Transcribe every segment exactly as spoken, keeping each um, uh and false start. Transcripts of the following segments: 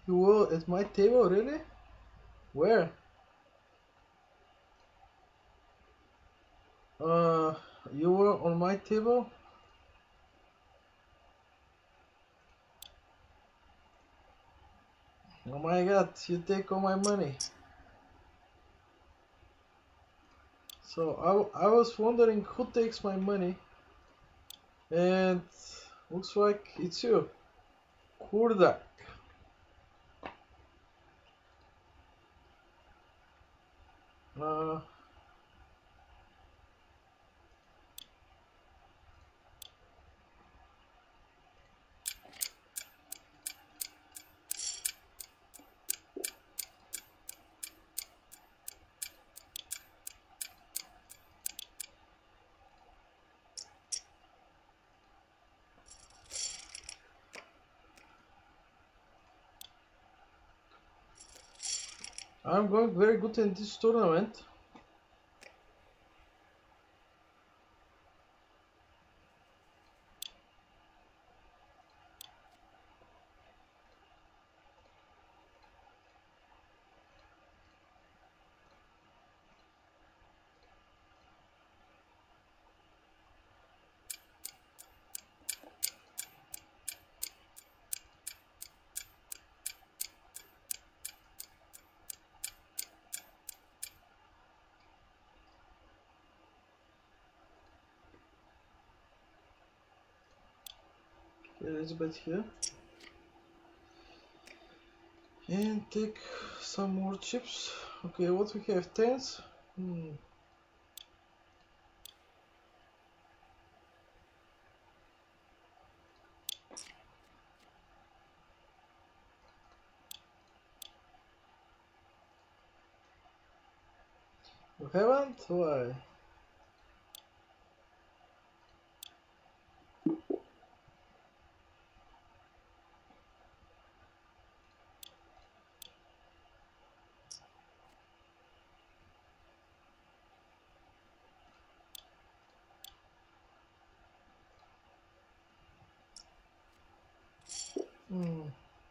You were at my table, really? Where? Uh, you were on my table? Oh my god, you take all my money. So I, I was wondering who takes my money, and looks like it's you, Kurdak. Uh, I'm going very good in this tournament. Elizabeth here. And take some more chips. Okay, what we have? Tens? Hmm. You haven't? Why? Hmm.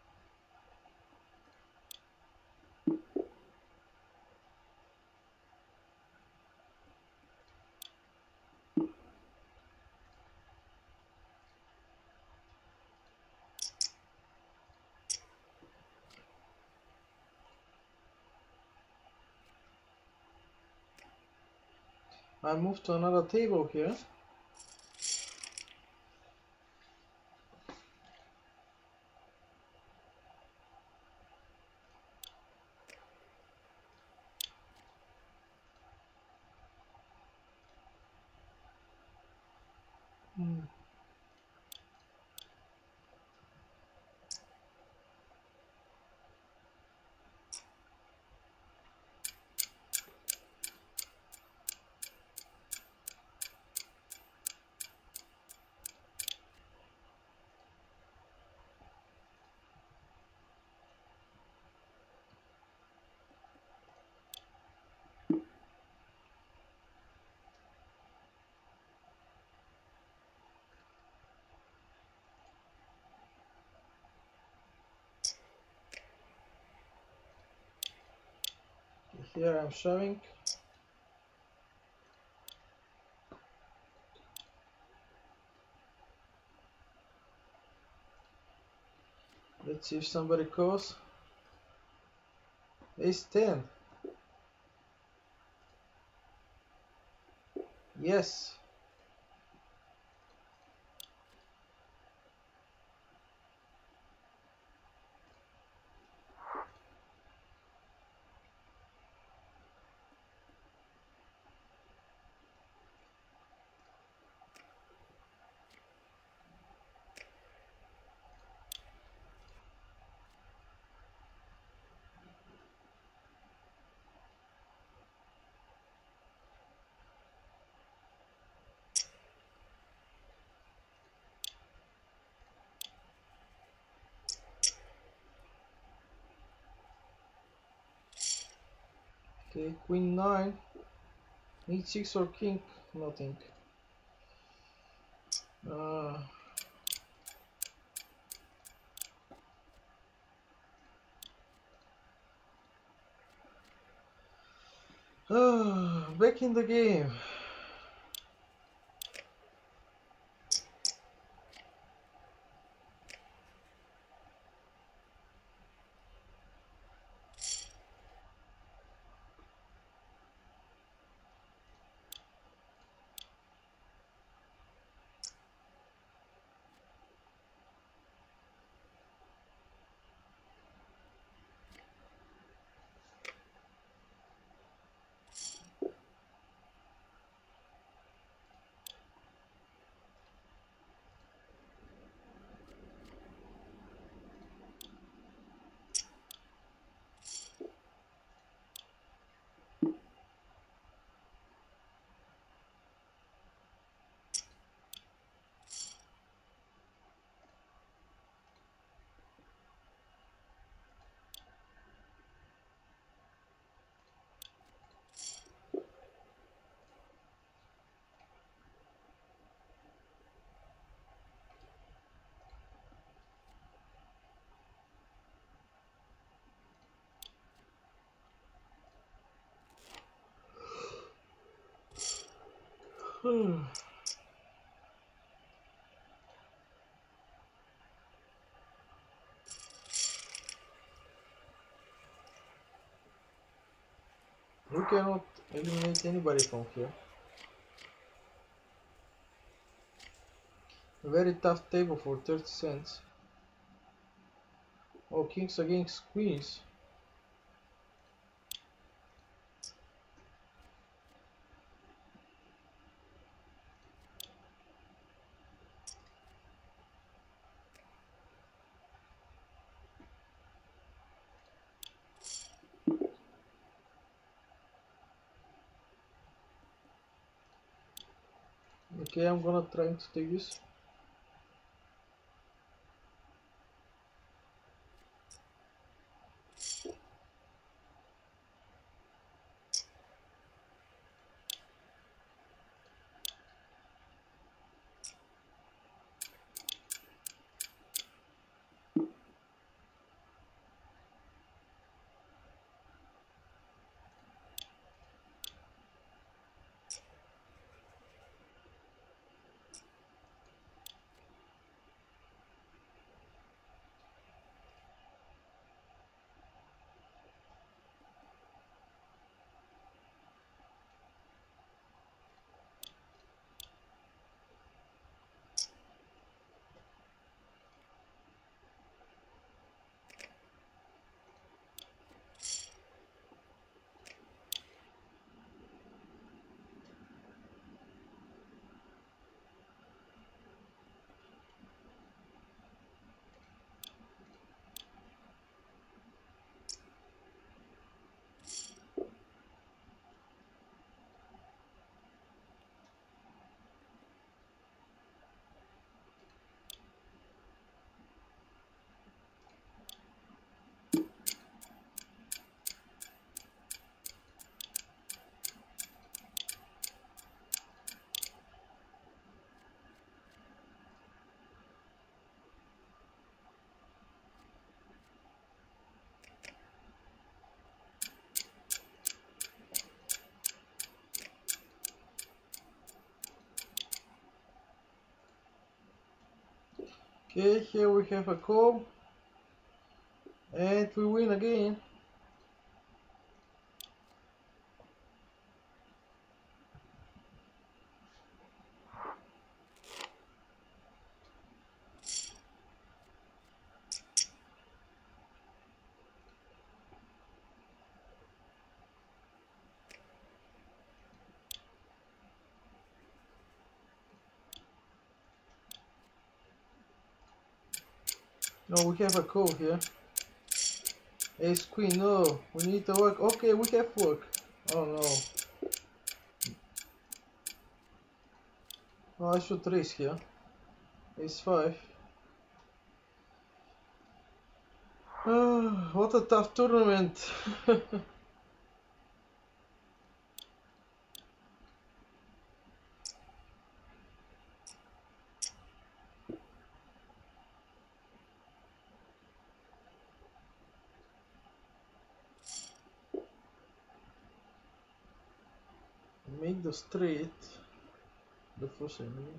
I moved to another table here. Hmm. Here I'm shoving. Let's see if somebody calls. Ace ten. Yes. Okay, queen nine. Need six or king? Nothing. Uh, Ah, back in the game. Hmm. We cannot eliminate anybody from here. A very tough table for thirty cents. Oh, kings against queens. Okay, I'm gonna try to take this. Okay, here we have a call. And we win again. No, we have a call here. Ace queen, no, we need to work. Okay, we have work. Oh no. Oh, I should raise here. Ace five. Ah, what a tough tournament. make the street the first enemy.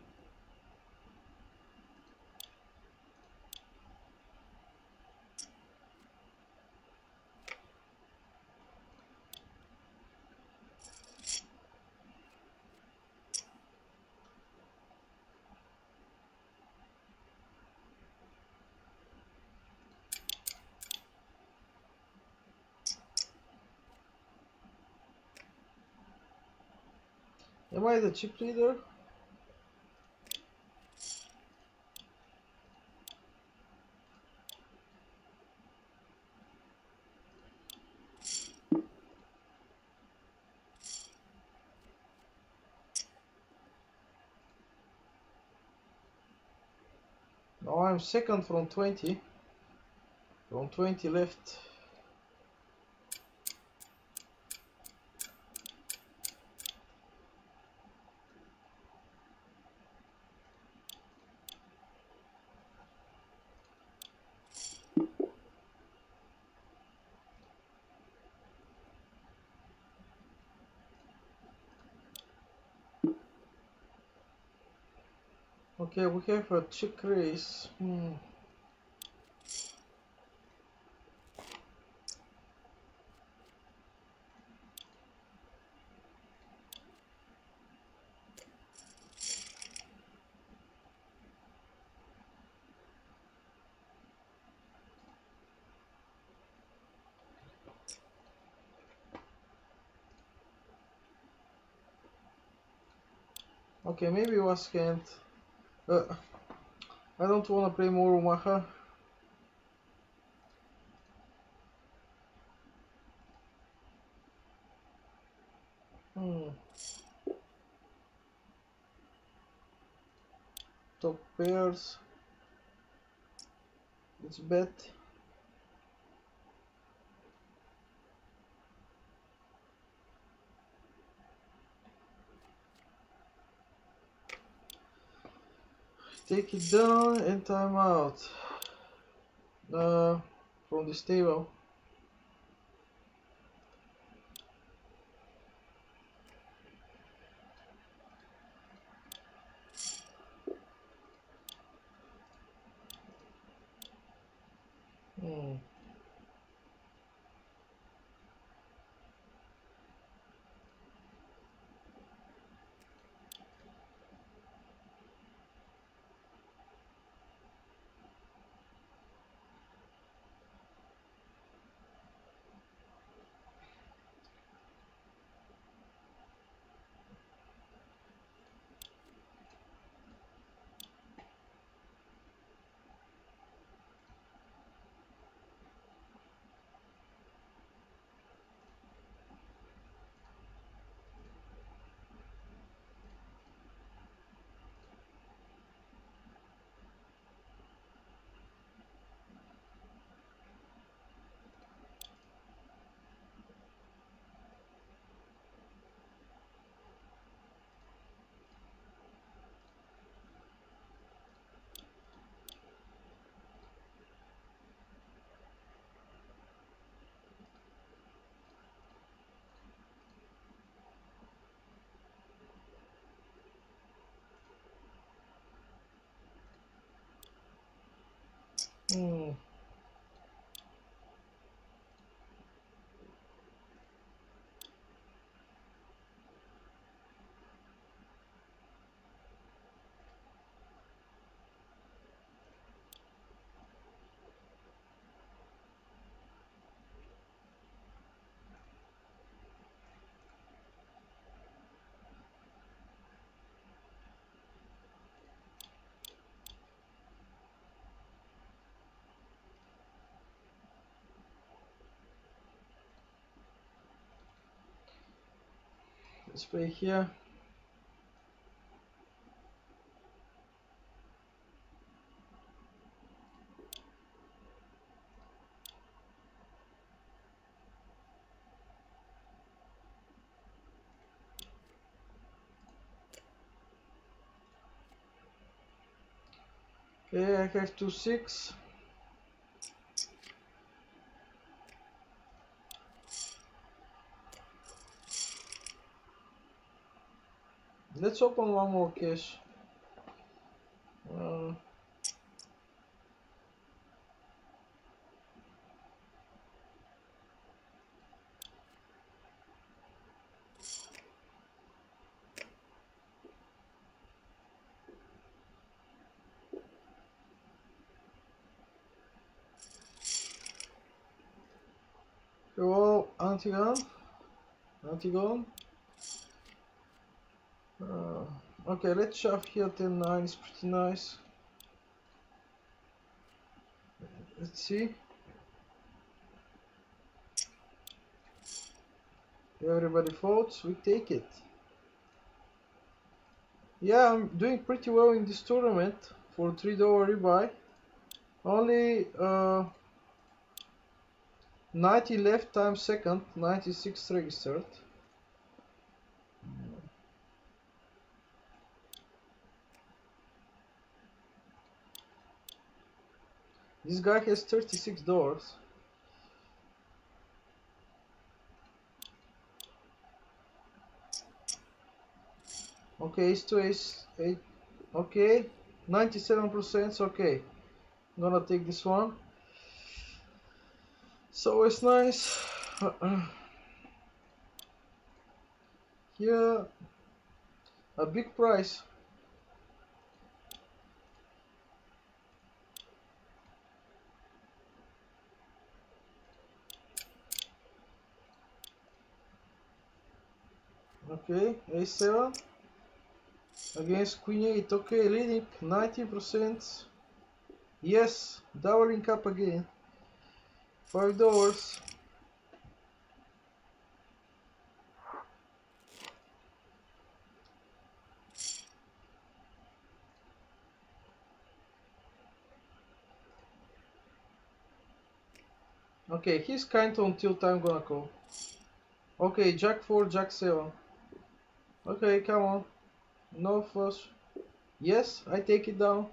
Am I the chip leader? Now I'm second from twenty. From twenty left. Okay, we have a chick race. Hmm. Okay, maybe was can't. Uh, I don't wanna play more Omaha. Hmm. Top pairs. Let's bet. Take it down and time out. Uh, from this table. Hmm. Hmm. Let's play here. Okay, I have two six. Let's open one more cache. Uh, Well, Antigon. Antigon. Uh, okay, let's shove here ten nine, it's pretty nice. Let's see. Everybody votes, we take it. Yeah, I'm doing pretty well in this tournament for three dollar rebuy. Only uh, ninety left time second, ninety-six registered. This guy has thirty-six dollars. Okay, ace to ace eight. Okay, ninety-seven percent. Okay, I'm gonna take this one. So it's nice. Here, a big price. Okay, ace seven against queen eight. Okay, leading nineteen percent. Yes, doubling up again. Five dollars. Okay, he's kind on tilt. I'm gonna call. Okay, jack four, jack seven. Okay, come on. No flush. Yes, I take it down.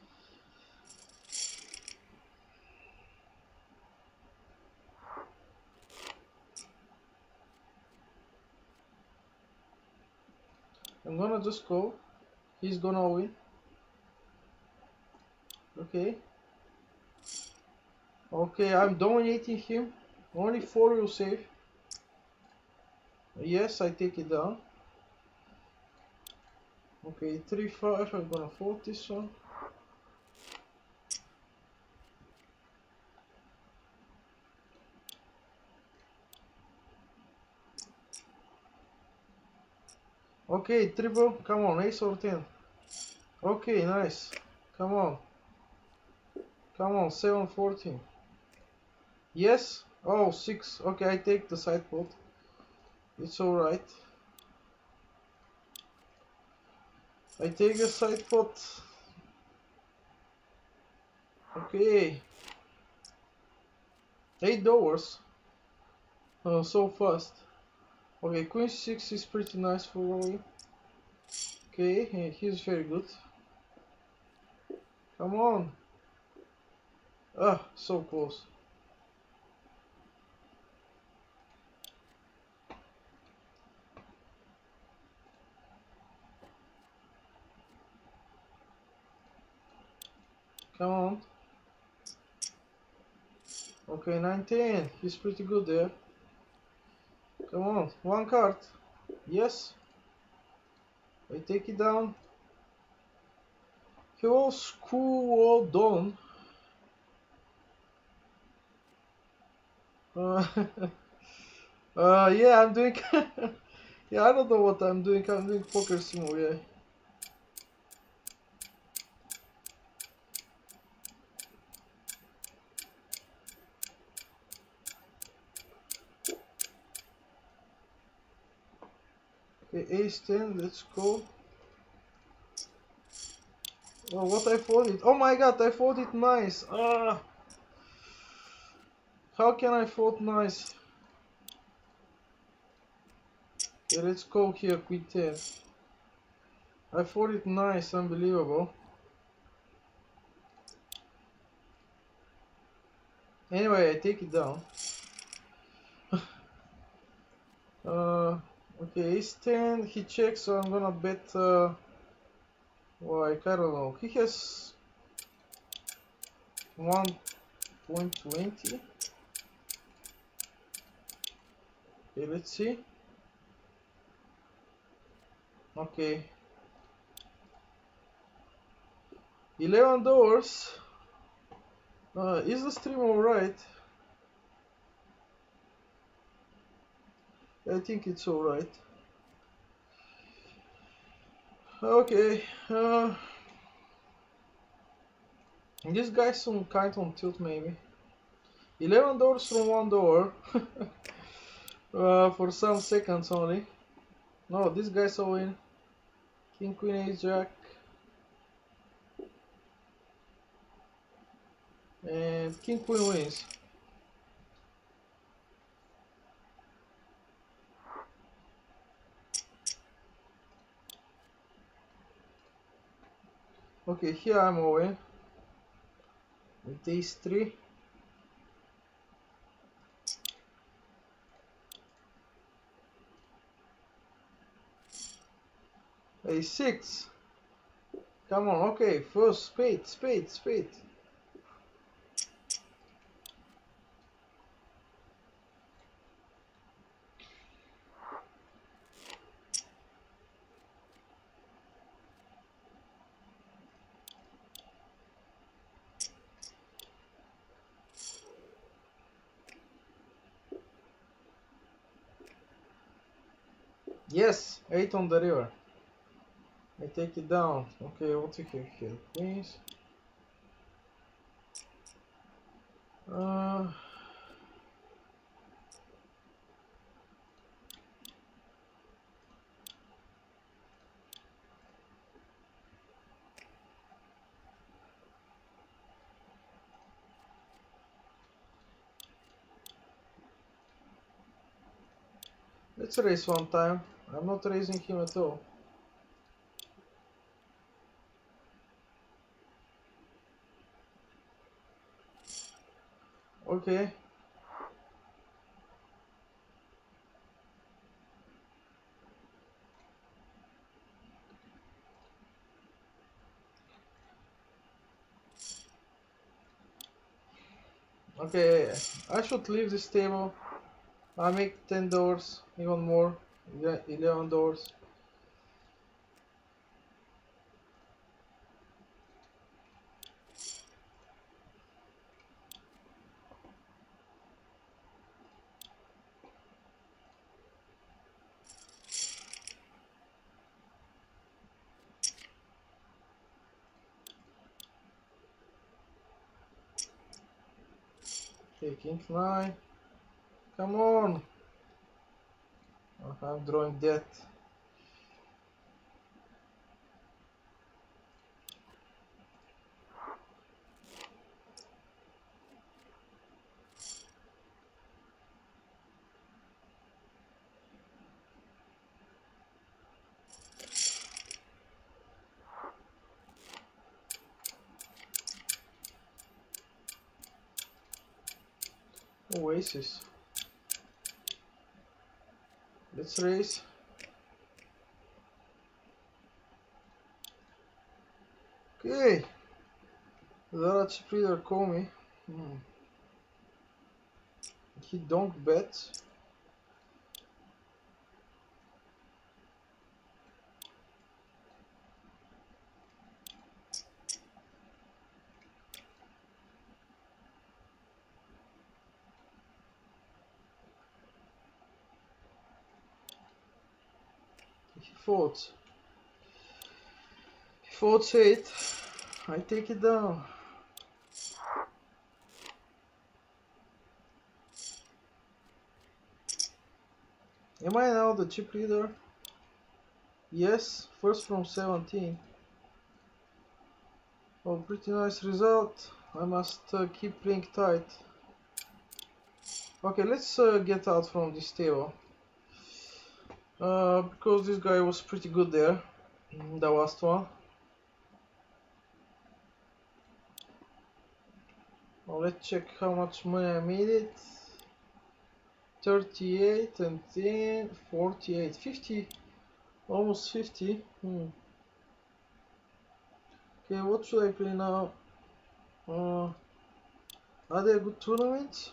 I'm gonna just call. He's gonna win. Okay. Okay, I'm dominating him. Only four will save. Yes, I take it down. Okay, three five. I'm gonna fold this one. Okay, triple. Come on, ace or ten. Okay, nice. Come on. Come on, seven fourteen. Yes. Oh, six. Okay, I take the side pot. It's alright. I take the side pot. Okay. Eight dollars. Oh, so fast. Okay, queen six is pretty nice for Roy. Okay, he's very good. Come on. Ah, so close. Come on. Okay, nineteen. He's pretty good there. Come on, one card. Yes. I take it down. He was cool done. Uh, uh, yeah, I'm doing. Yeah, I don't know what I'm doing. I'm doing poker sim, yeah. Okay, ace ten, let's go. Oh, what I folded? Oh my god, I folded nice. Ah, how can I fold nice? Okay, let's go here, queen ten. I folded nice, unbelievable. Anyway, I take it down. uh, Okay, ace ten, he checks, so I'm gonna bet, uh, like, I don't know, he has one point two zero. Okay, let's see. Okay. eleven dollars. Uh, is the stream alright? I think it's alright. Okay. Uh, this guy's some kind on tilt maybe. eleven dollars from one dollar. uh, for some seconds only. No, this guy's all in. King, queen, ace, jack. And king, queen wins. Okay, here I'm all in. With ace three. ace six. Come on, okay, first spade, spade, spade. Yes, eight on the river. I take it down. Okay, what we have here? Queens. Uh, let's raise one time. I'm not raising him at all. Okay. Okay, I should leave this table. I make ten dollars, even more. Yeah, eleven dollars. Okay, king nine. Come on. Oh, I'm drawing dead. Oasis. Let's raise. Okay. Zara chip reader call me. Hmm. He don't bet. He folds. He folds eight. I take it down. Am I now the chip leader? Yes, first from seventeen. Oh, pretty nice result. I must uh, keep playing tight. Okay, let's uh, get out from this table. Uh, because this guy was pretty good there. The last one. Well, let's check how much money I made it. thirty-eight and ten, forty-eight, fifty, almost fifty. Hmm. Okay, what should I play now? Uh, are there good tournaments?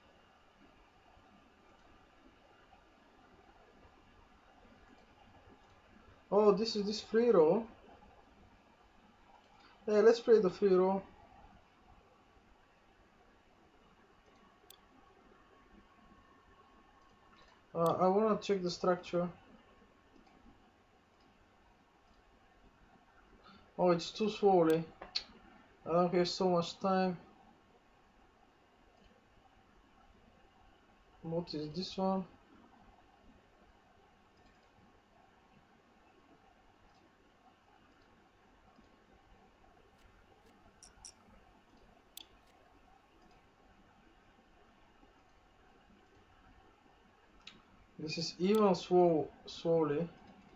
Oh, this is this free roll. Yeah, let's play the free roll. Uh, I wanna check the structure. Oh, it's too slowly. I don't have so much time. What is this one? This is even slow, slowly.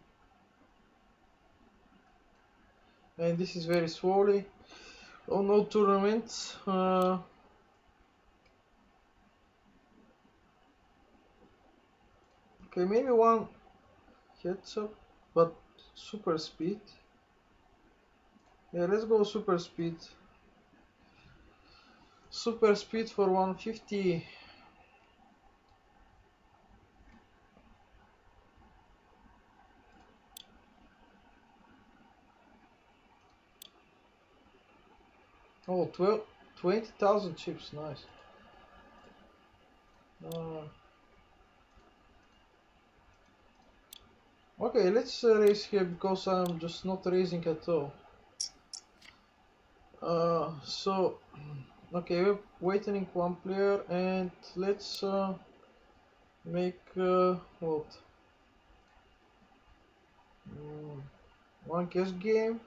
And this is very slowly. Oh, no tournaments. Uh, okay, maybe one heads up, but super speed. Yeah, let's go super speed. Super speed for one fifty. Oh, twelve, twenty thousand chips, nice. Uh, okay, let's uh, race here because I'm just not racing at all. Uh, so, okay, we're waiting one player and let's uh, make uh, what? Mm, one cash game,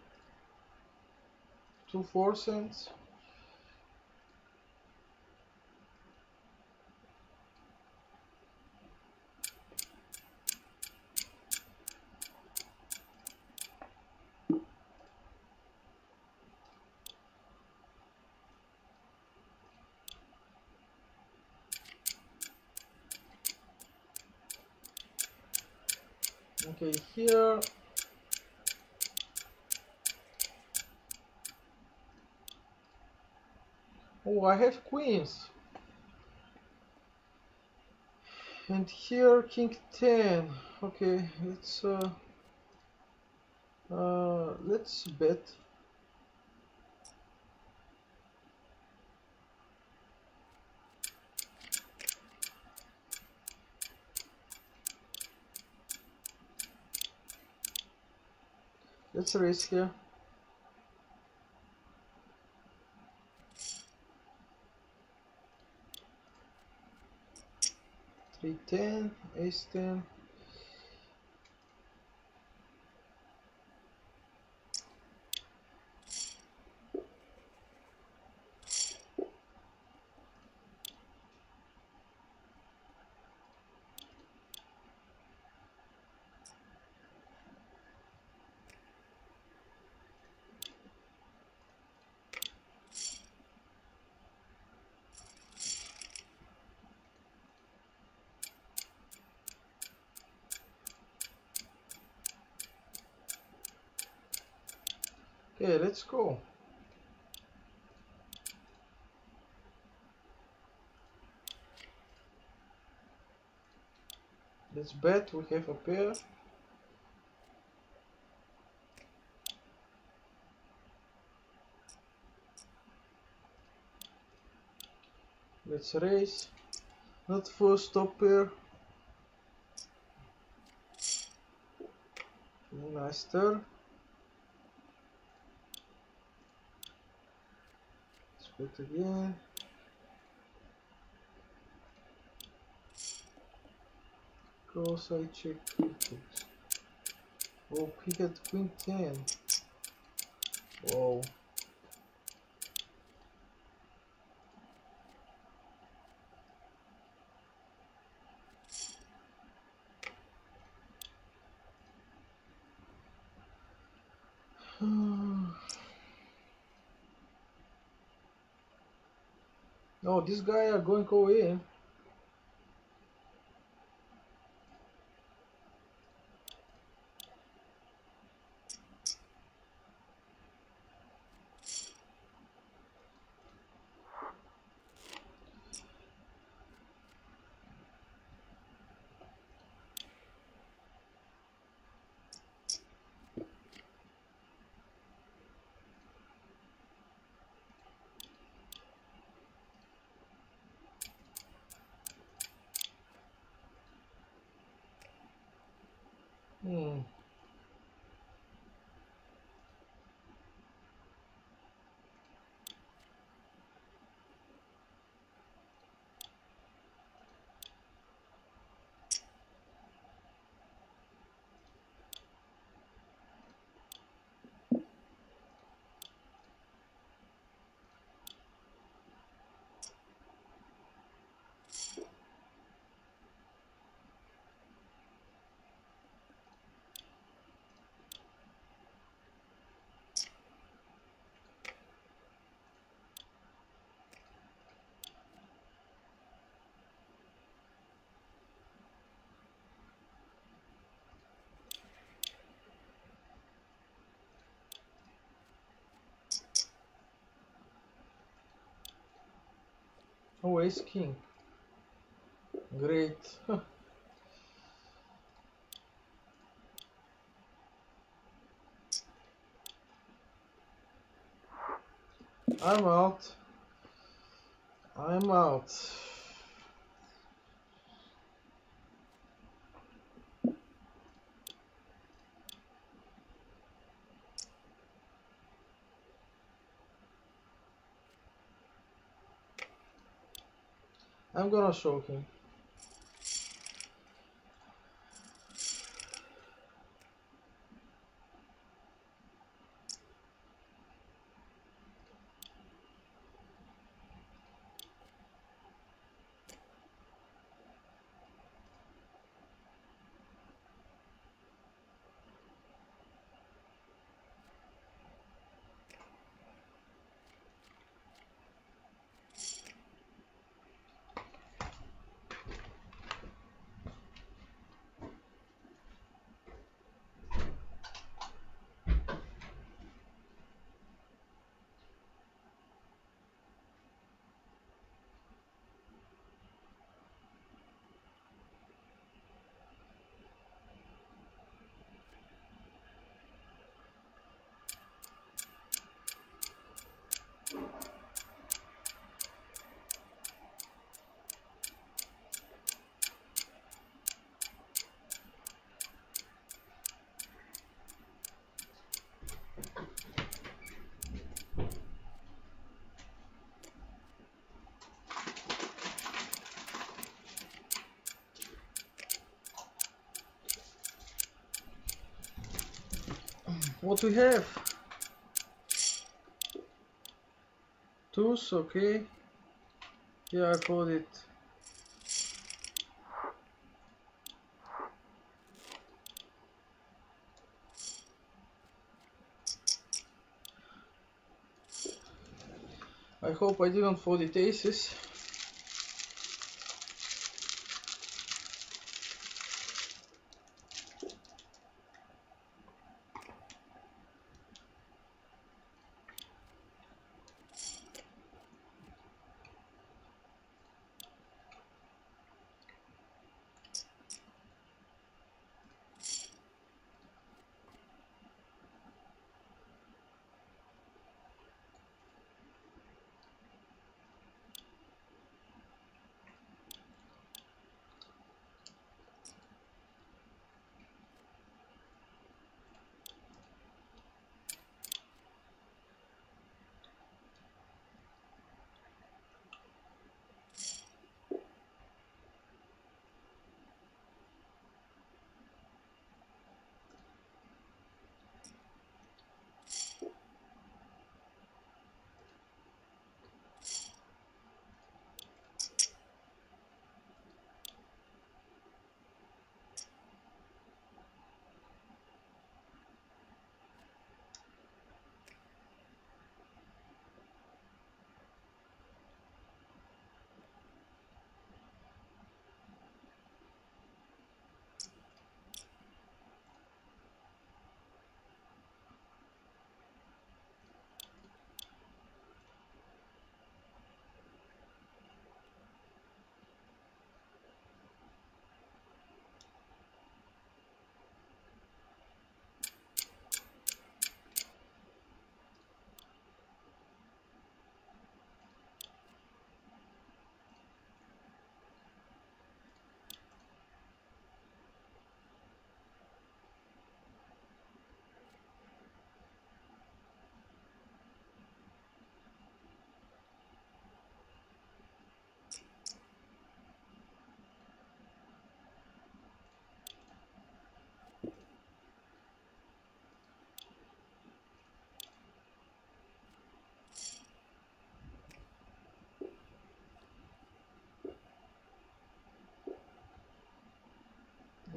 two four cents. Okay, here. Oh, I have queens. And here king ten. Okay, let's uh, uh, let's bet. Let's race here. three ten, ace ten. Okay, let's go. Let's bet we have a pair. Let's raise. Not first stop pair. Nice turn. Let's bet again. Cross I check critics. Oh, he had queen ten. Whoa. Oh, this guy are going away. Hmm. Oh, ace king. Great. I'm out. I'm out. I'm gonna show him. What we have? Twos, okay. Yeah, I got it. I hope I didn't fold it aces.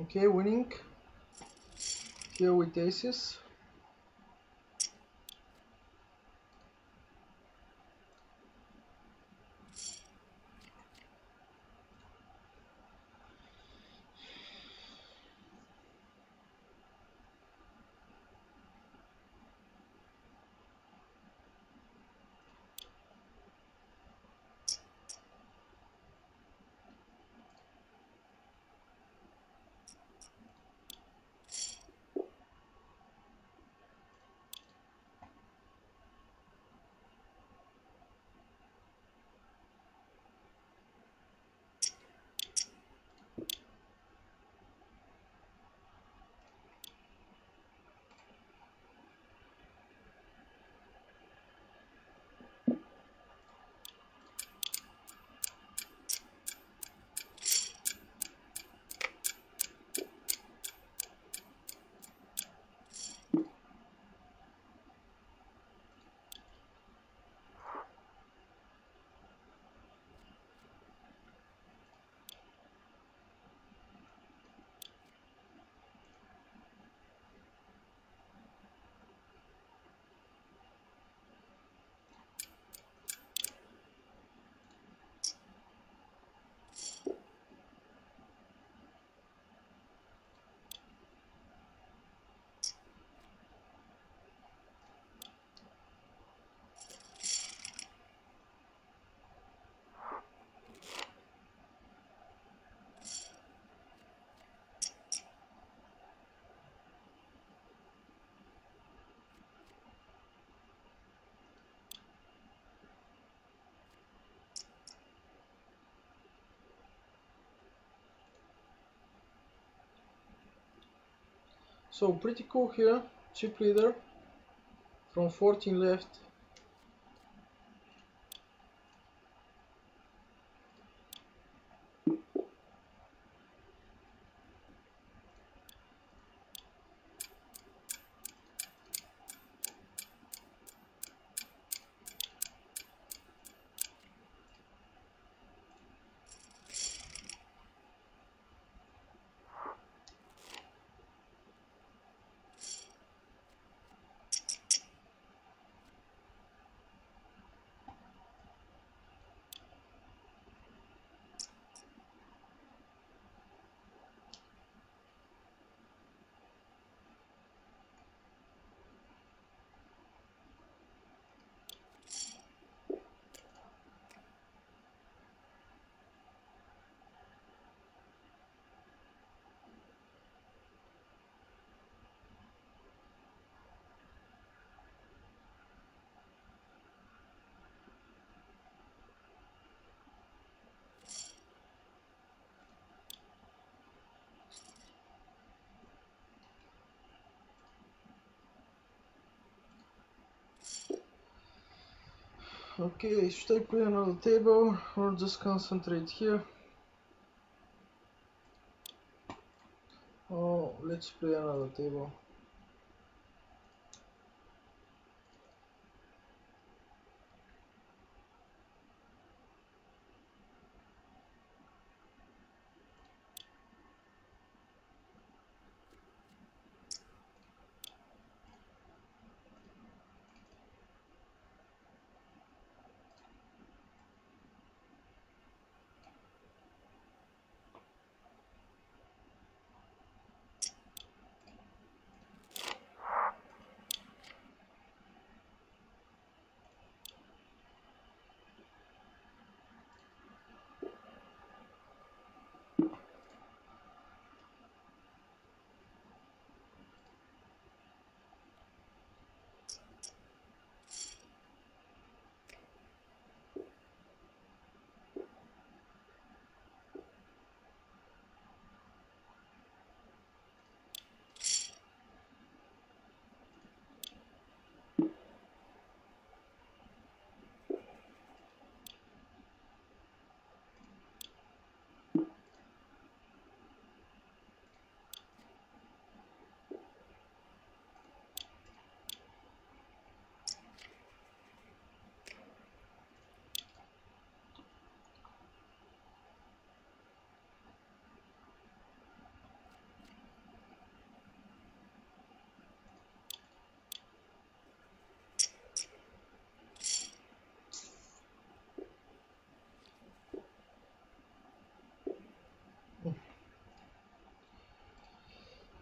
Okay, winning. Here with aces. So pretty cool here. Chip leader from fourteen left. Okay, should I play another table or just concentrate here? Oh, let's play another table.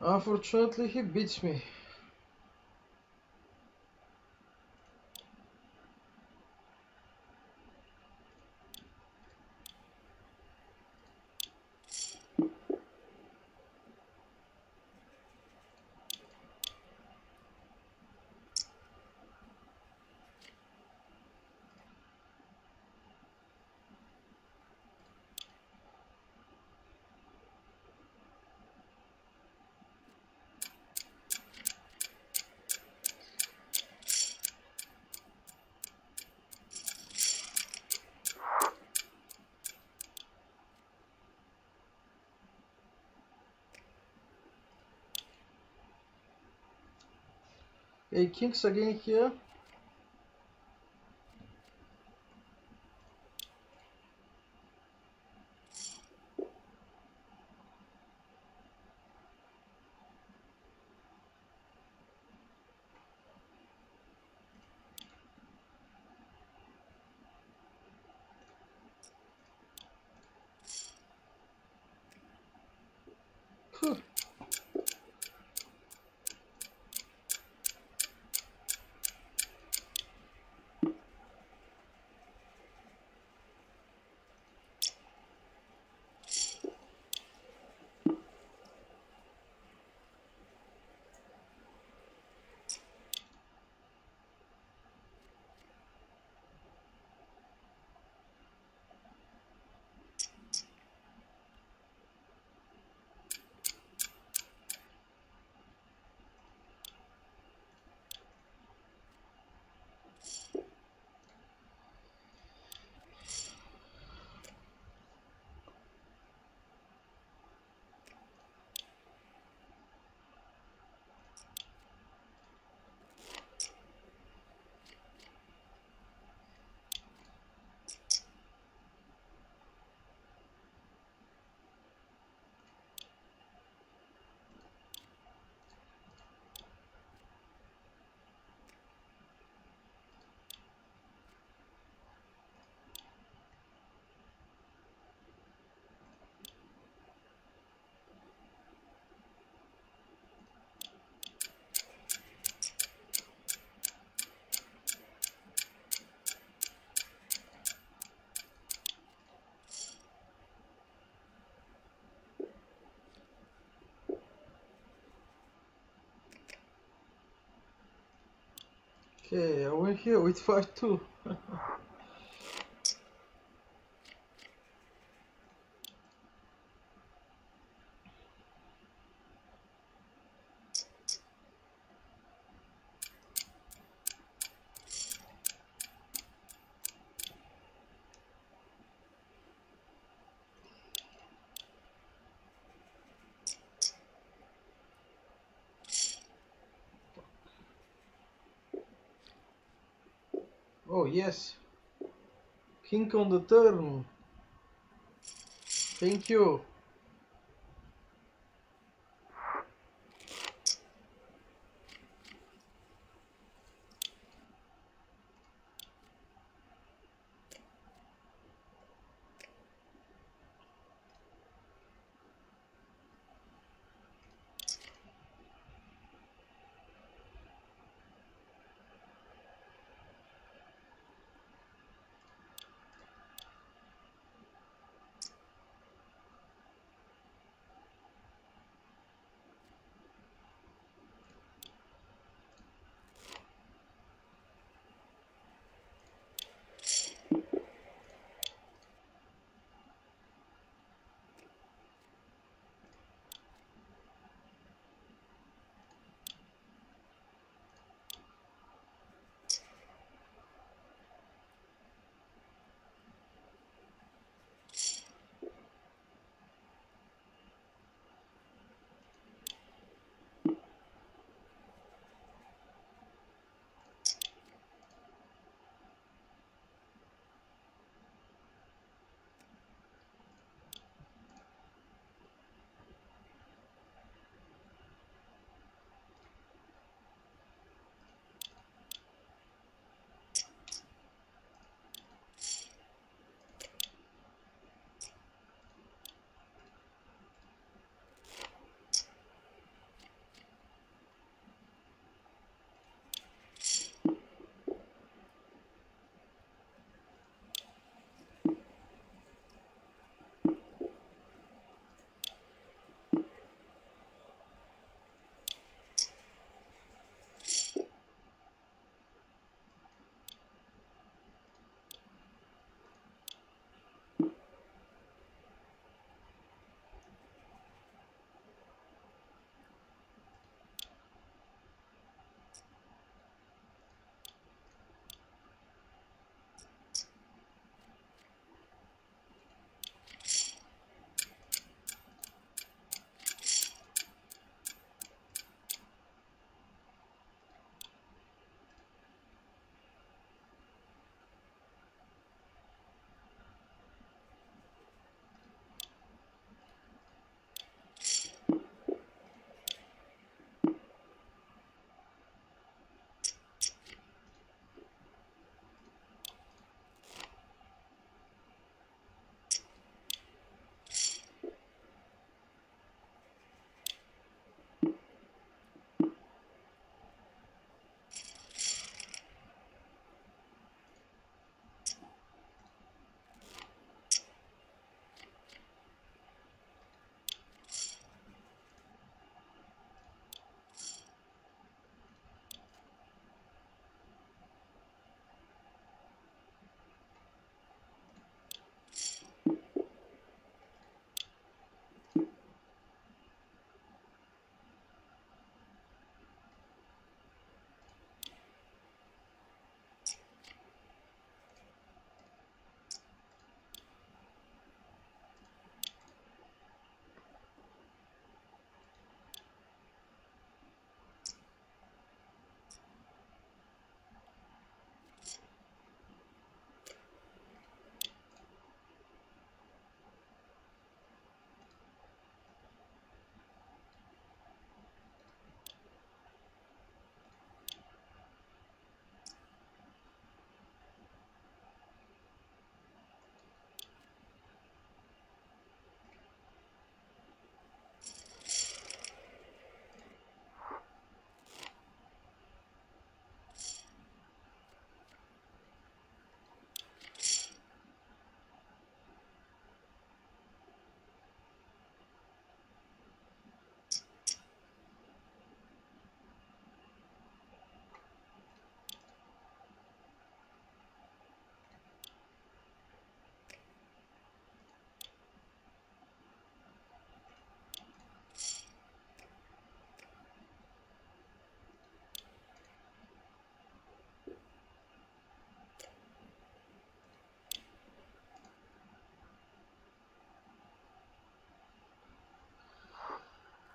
Unfortunately, he beats me. Hey, kings again here. Phew. Okay, I went here with five two. Oh yes, king on the turn. Thank you.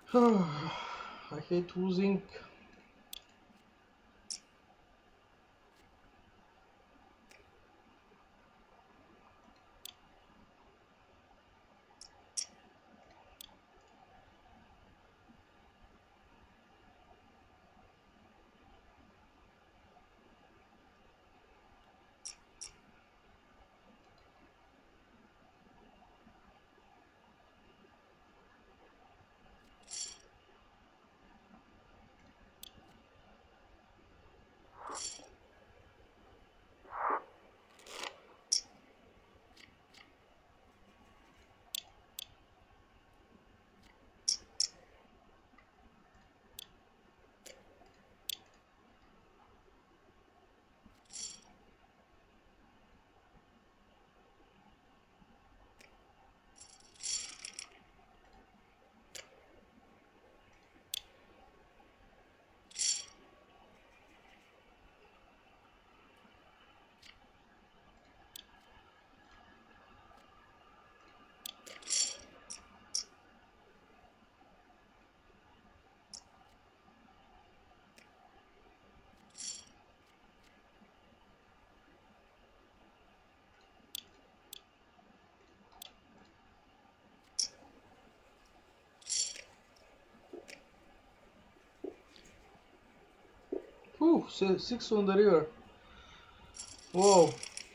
I hate losing. Ooh, six on the river. Whoa.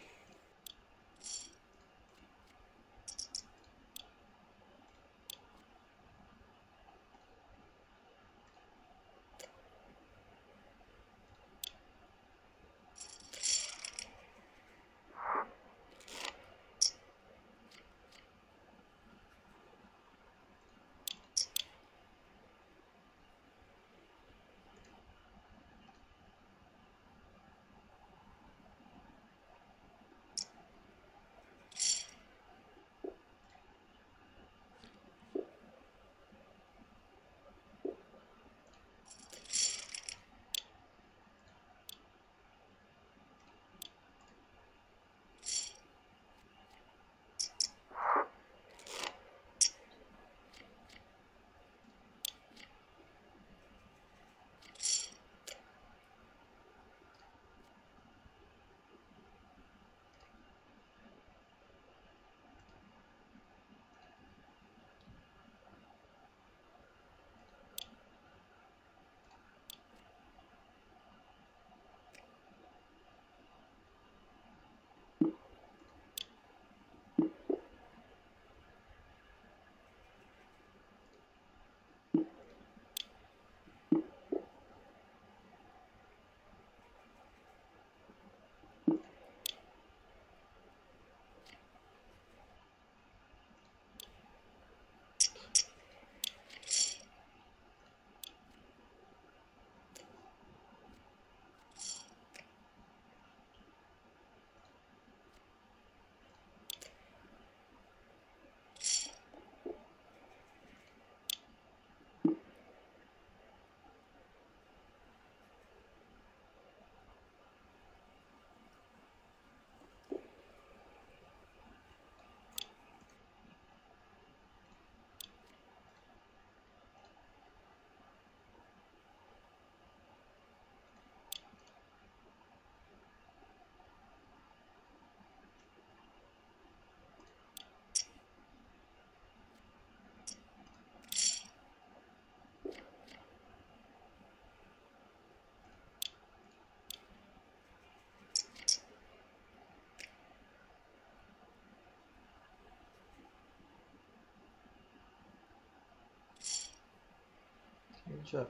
Jack.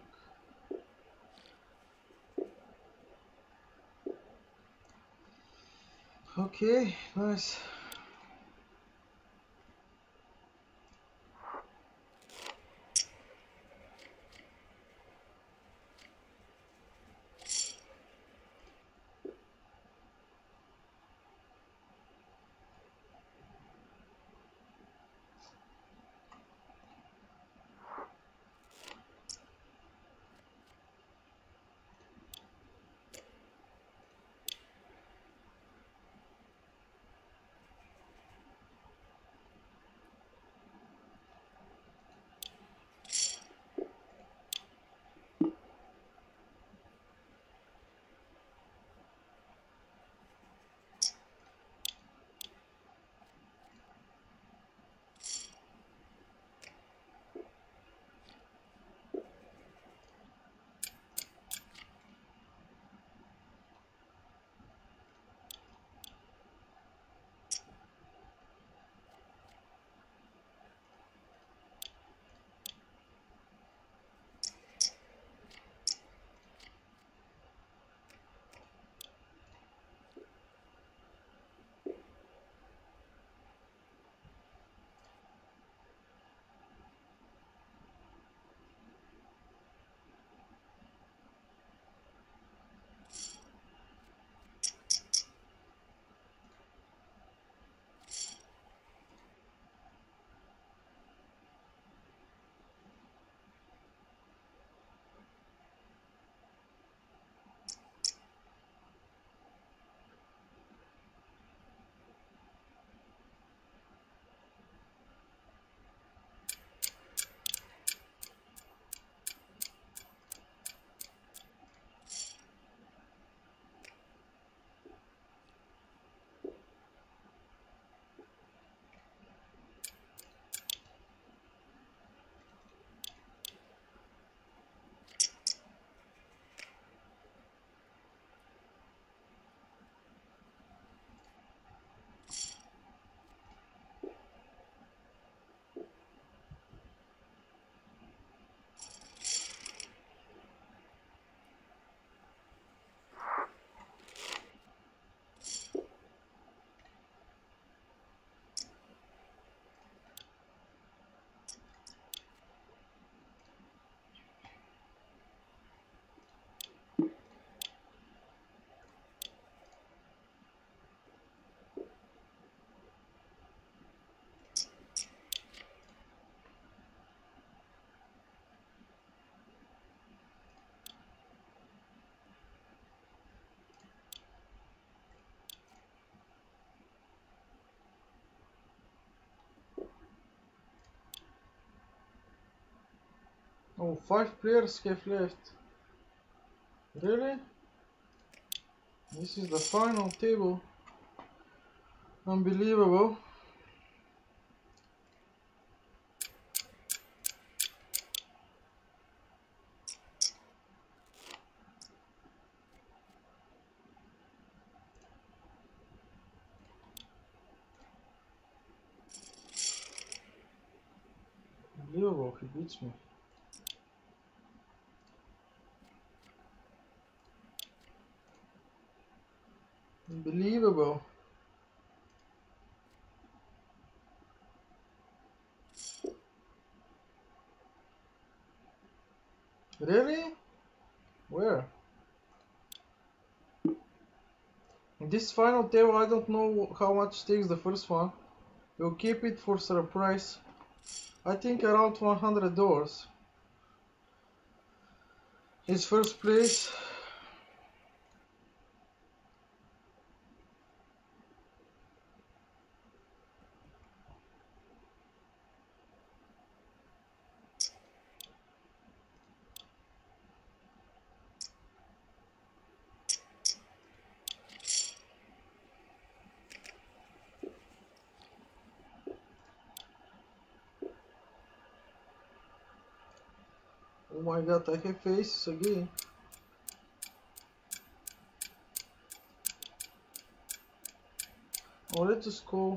Okay, nice. Oh, five players have left. Really? This is the final table. Unbelievable. Unbelievable, he beats me. Unbelievable. Really? Where? This final table, I don't know how much takes the first one. We'll keep it for surprise. I think around one hundred dollars. His first place. Oh my god, I have faces again. Oh, let's just go.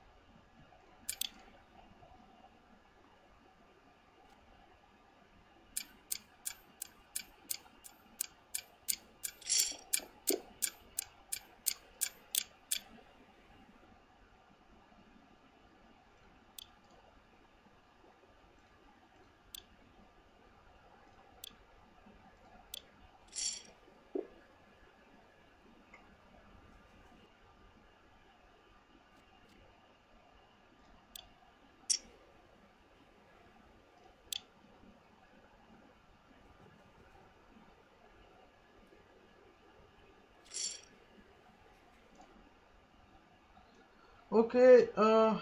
Okay, uh,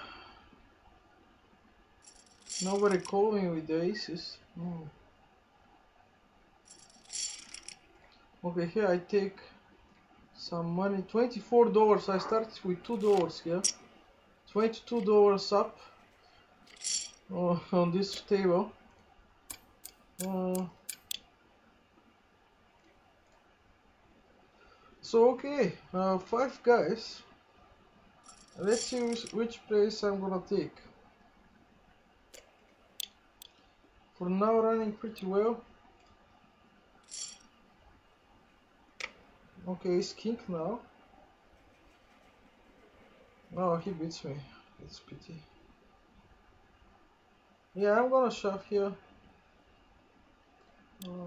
nobody called me with the aces. Hmm. Okay, here I take some money. twenty-four dollars. I started with two dollars here. twenty-two dollars up uh, on this table. Uh, so okay, uh, five guys. Let's see which, which place I'm gonna take. For now, running pretty well. Okay, it's king now. Oh, he beats me. It's pity. Yeah, I'm gonna shove here. Uh,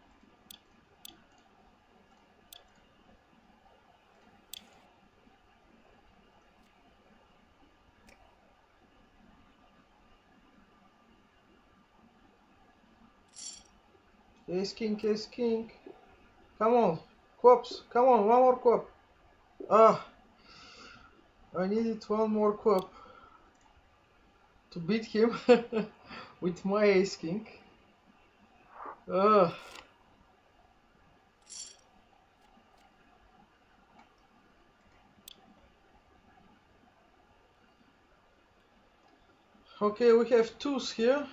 ace king, ace king. Come on, cops. Come on, one more cop. Ah, I needed one more cop to beat him with my ace king. Ah. Okay, we have twos here.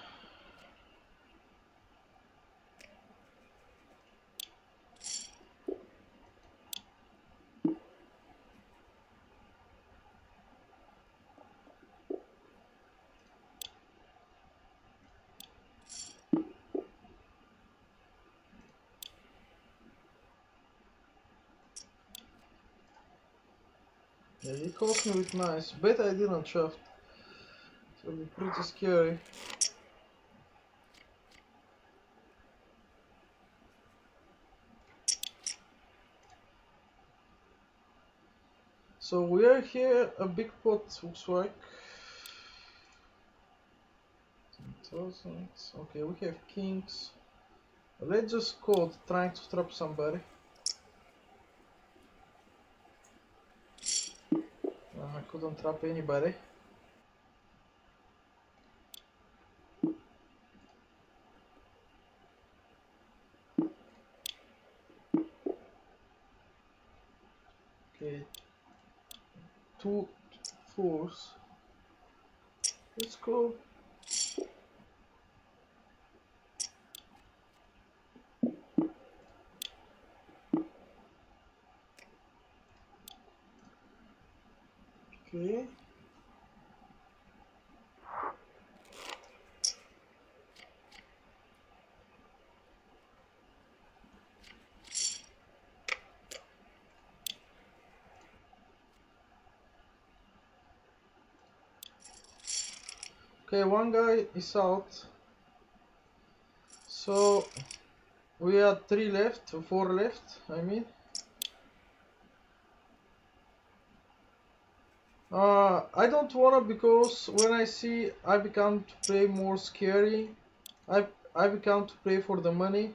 Yeah, he calls me with nice. Bet I didn't shove. So it'll be pretty scary. So we are here a big pot looks like. ten thousand. Okay, we have kings. Let's just call trying to trap somebody. Uh, I couldn't trap anybody. Okay, two fours. Let's go. Okay. Okay, one guy is out. So we had three left, or four left, I mean. Uh, I don't wanna, because when I see I become to play more scary, I I become to play for the money,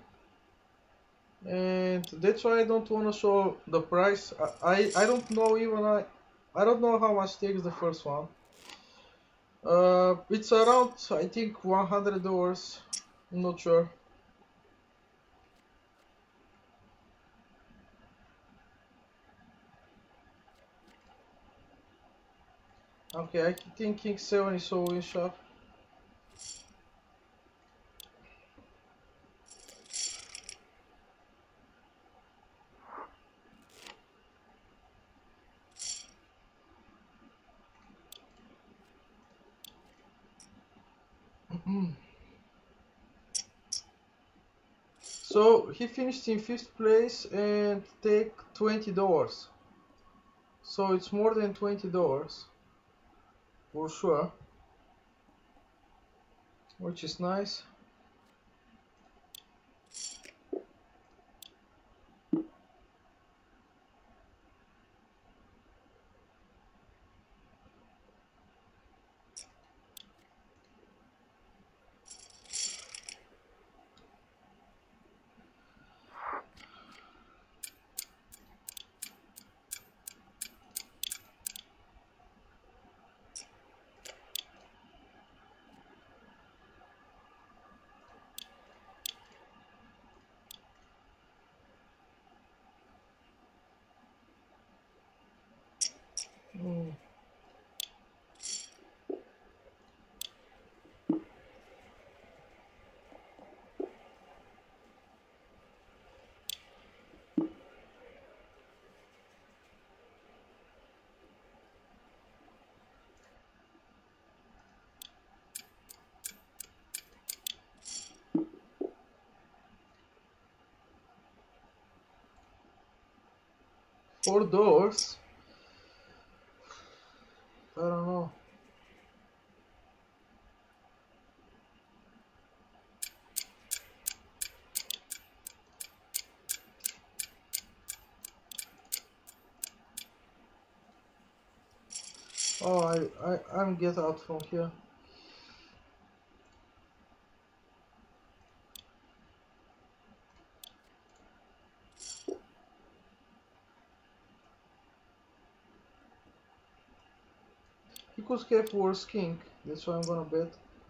and that's why I don't wanna show the price. I I, I don't know even I I don't know how much takes the first one. Uh, it's around, I think, one hundred dollars. I'm not sure. Okay, I think King seven is always sharp. So he finished in fifth place and take twenty dollars. So it's more than twenty dollars for sure, which is nice. Mm. Four doors? I don't know. Oh, I, I, I'm get out from here. He could have worse king. That's why I'm gonna bet.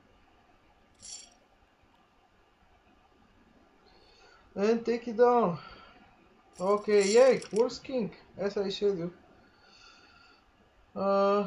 And take it down. Okay, yeah, worse king, as I said you. Uh,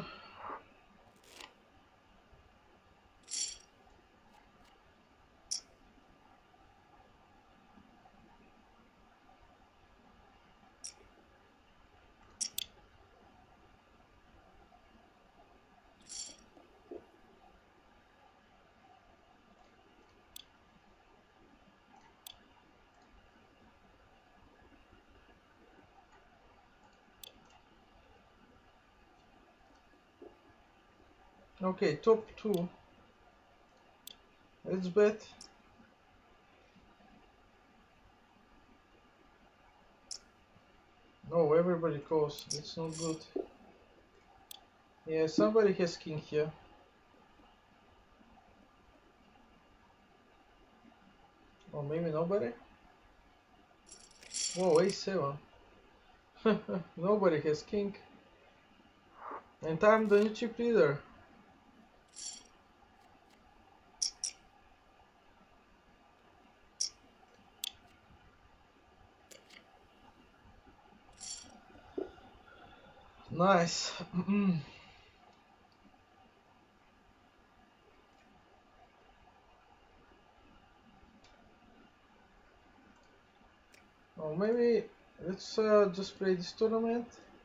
okay, top two. Let's bet. No, everybody calls. It's not good. Yeah, somebody has king here. Or maybe nobody? Whoa, a seven. Nobody has king. And I'm the new chip leader. Nice. Or maybe let's uh, just play this tournament.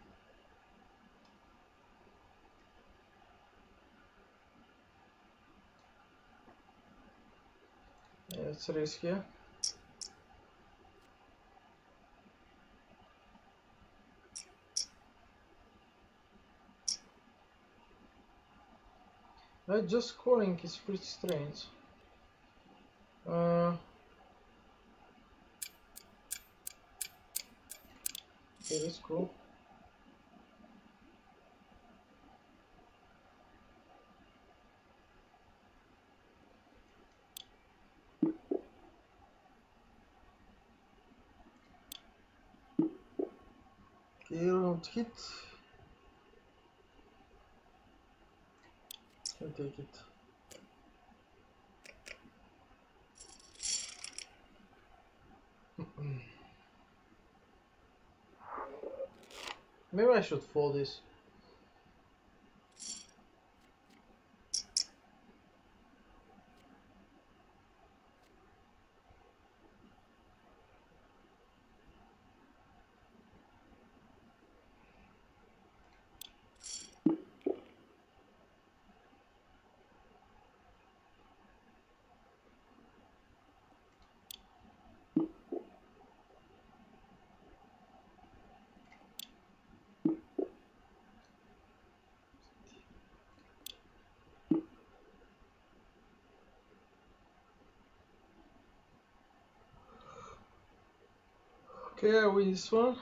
Yeah, it's risky. Uh, just calling is pretty strange. Uh, okay, that's cool. Okay, you don't hit. Can take it. Maybe I should fold this. Okay, I win this one.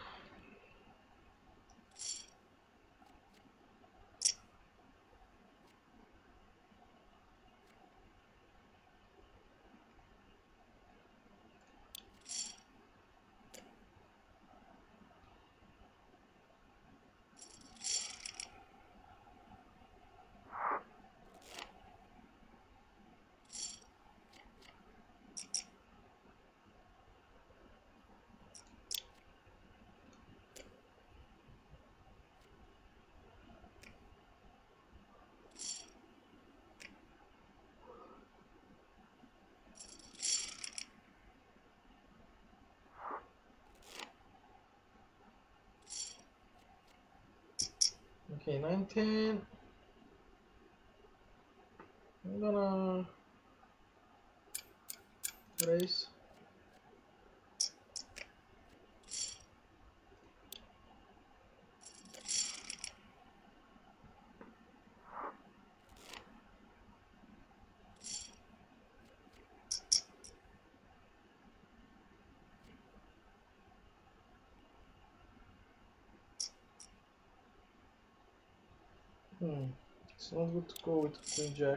Okay, nineteen. I'm gonna raise. Hmm. It's not good to go with Queen Jack.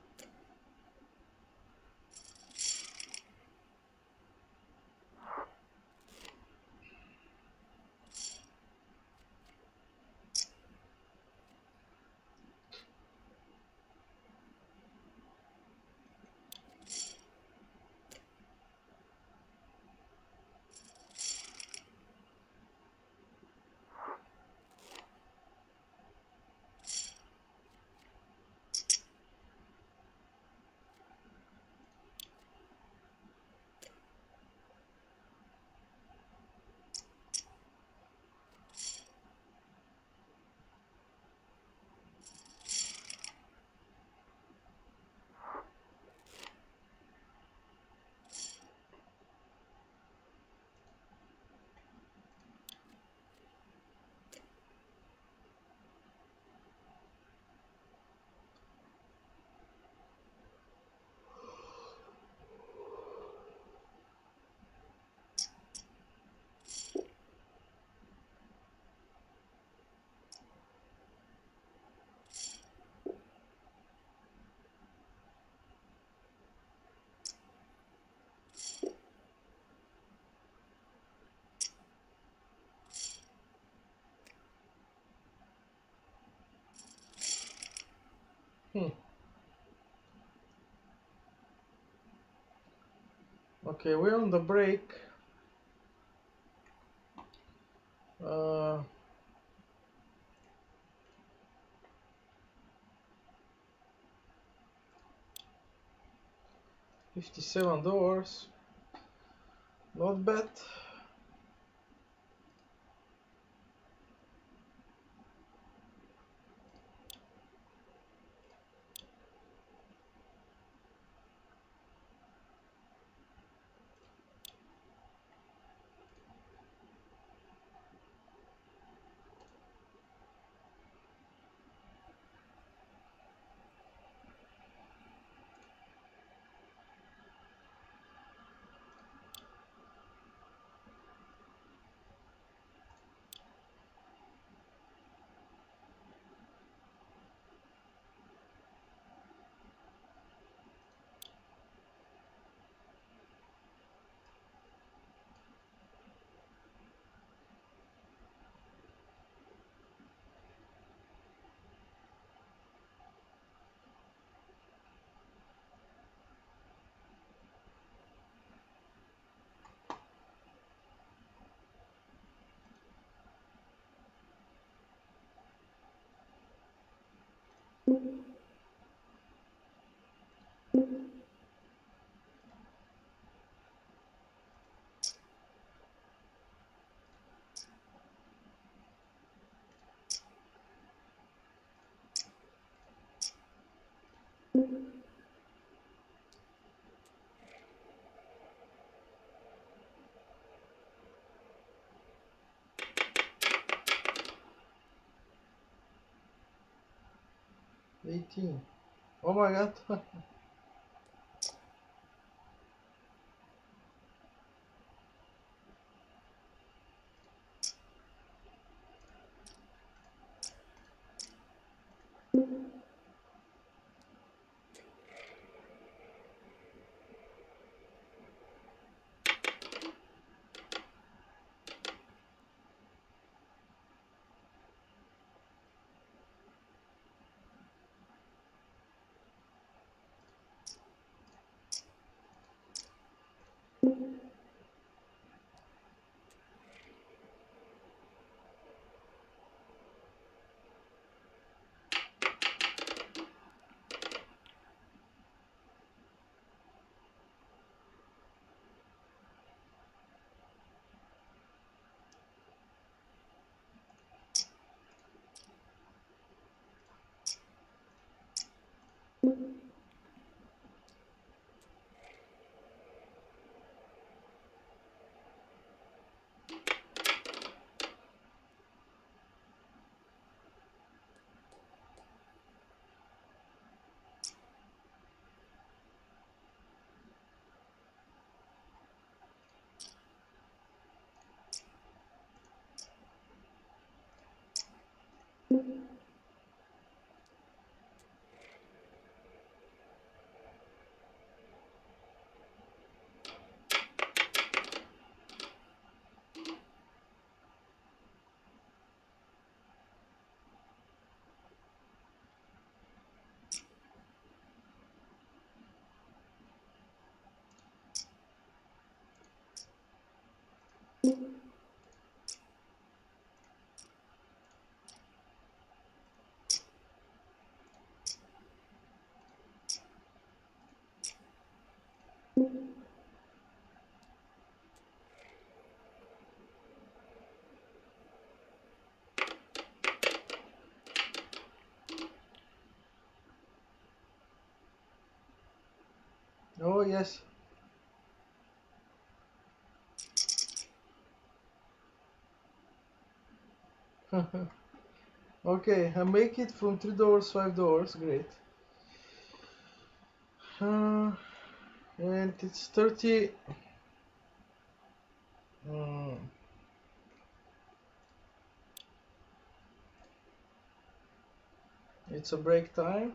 Hmm. Okay, we're on the break. Uh, fifty-seven dollars. Not bad. eighteen. Oh my god. Oh yes. Okay, I make it from three dollars, five dollars. Great. Uh, and it's thirty. Mm, it's a break time.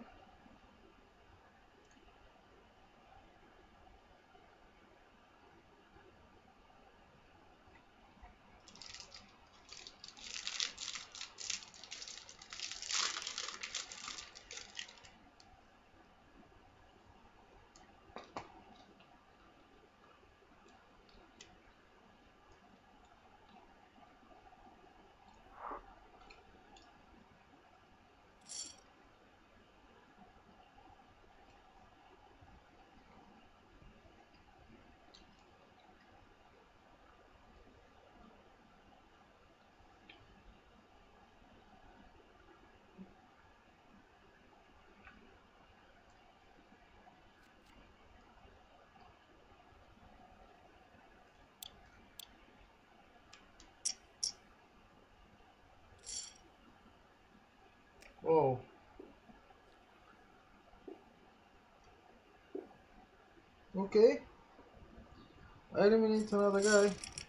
Okay. I eliminate another guy.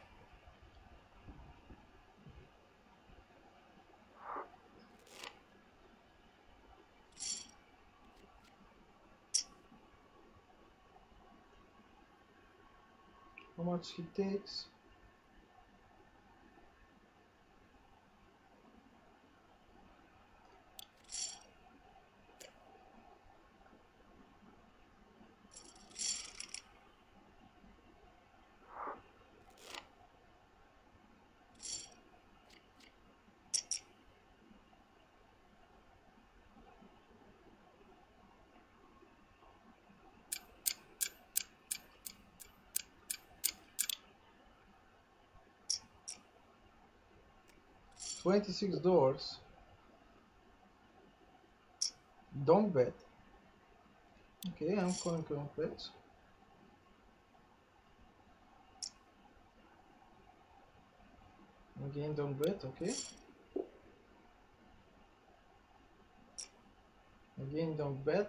How much he takes? Twenty-six dollars. Don't bet. Okay, I'm calling on bet. Again, don't bet. Okay. Again, don't bet.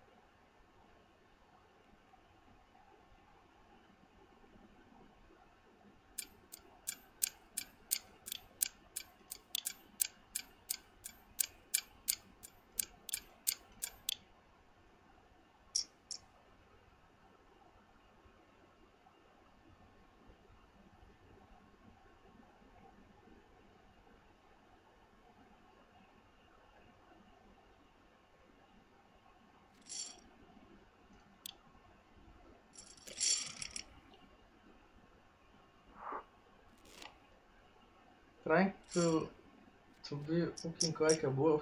Trying to to be looking like a bluff.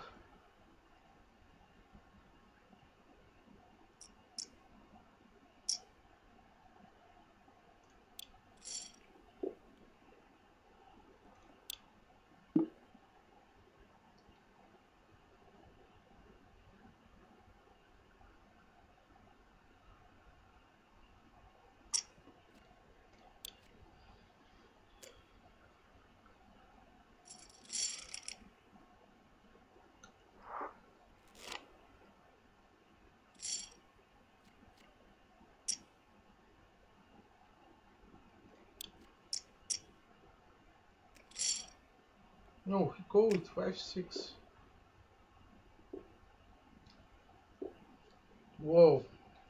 No, he called five six. Whoa.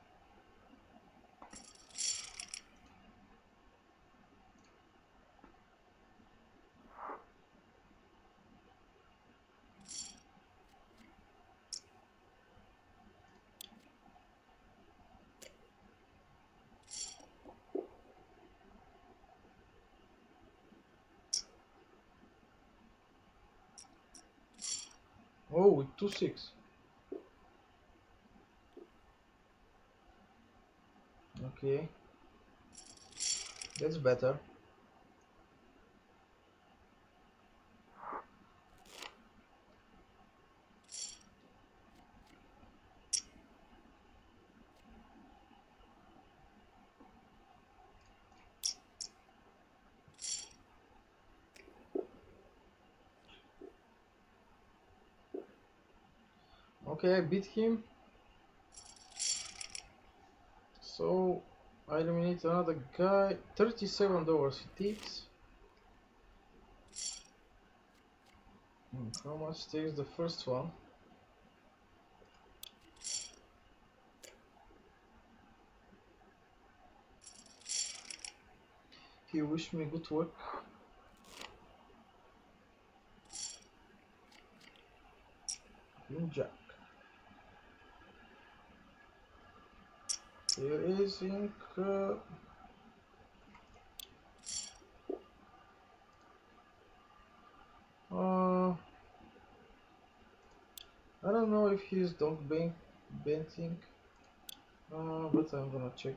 Oh, with two six. Okay, that's better. Okay, I beat him. So I eliminate another guy. Thirty-seven dollars he takes. Hmm, how much takes the first one? He wished me good work. Queen Jack. Here is ink. Uh, uh, I don't know if he's dog bank benting, uh, but I'm gonna check.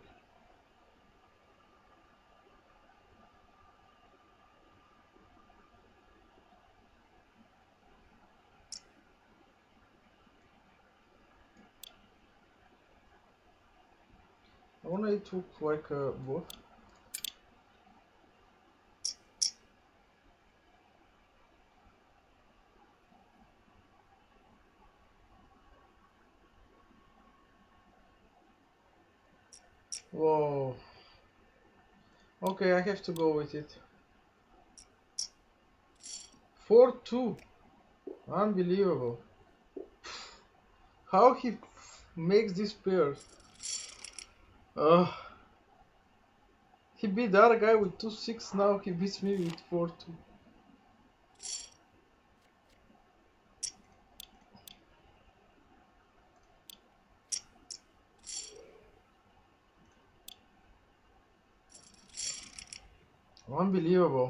I wanna it look like a bluff. Whoa. Okay, I have to go with it. four two. Unbelievable. How he makes this pair. Uh, he beat the other guy with two six, now he beats me with four two. Unbelievable.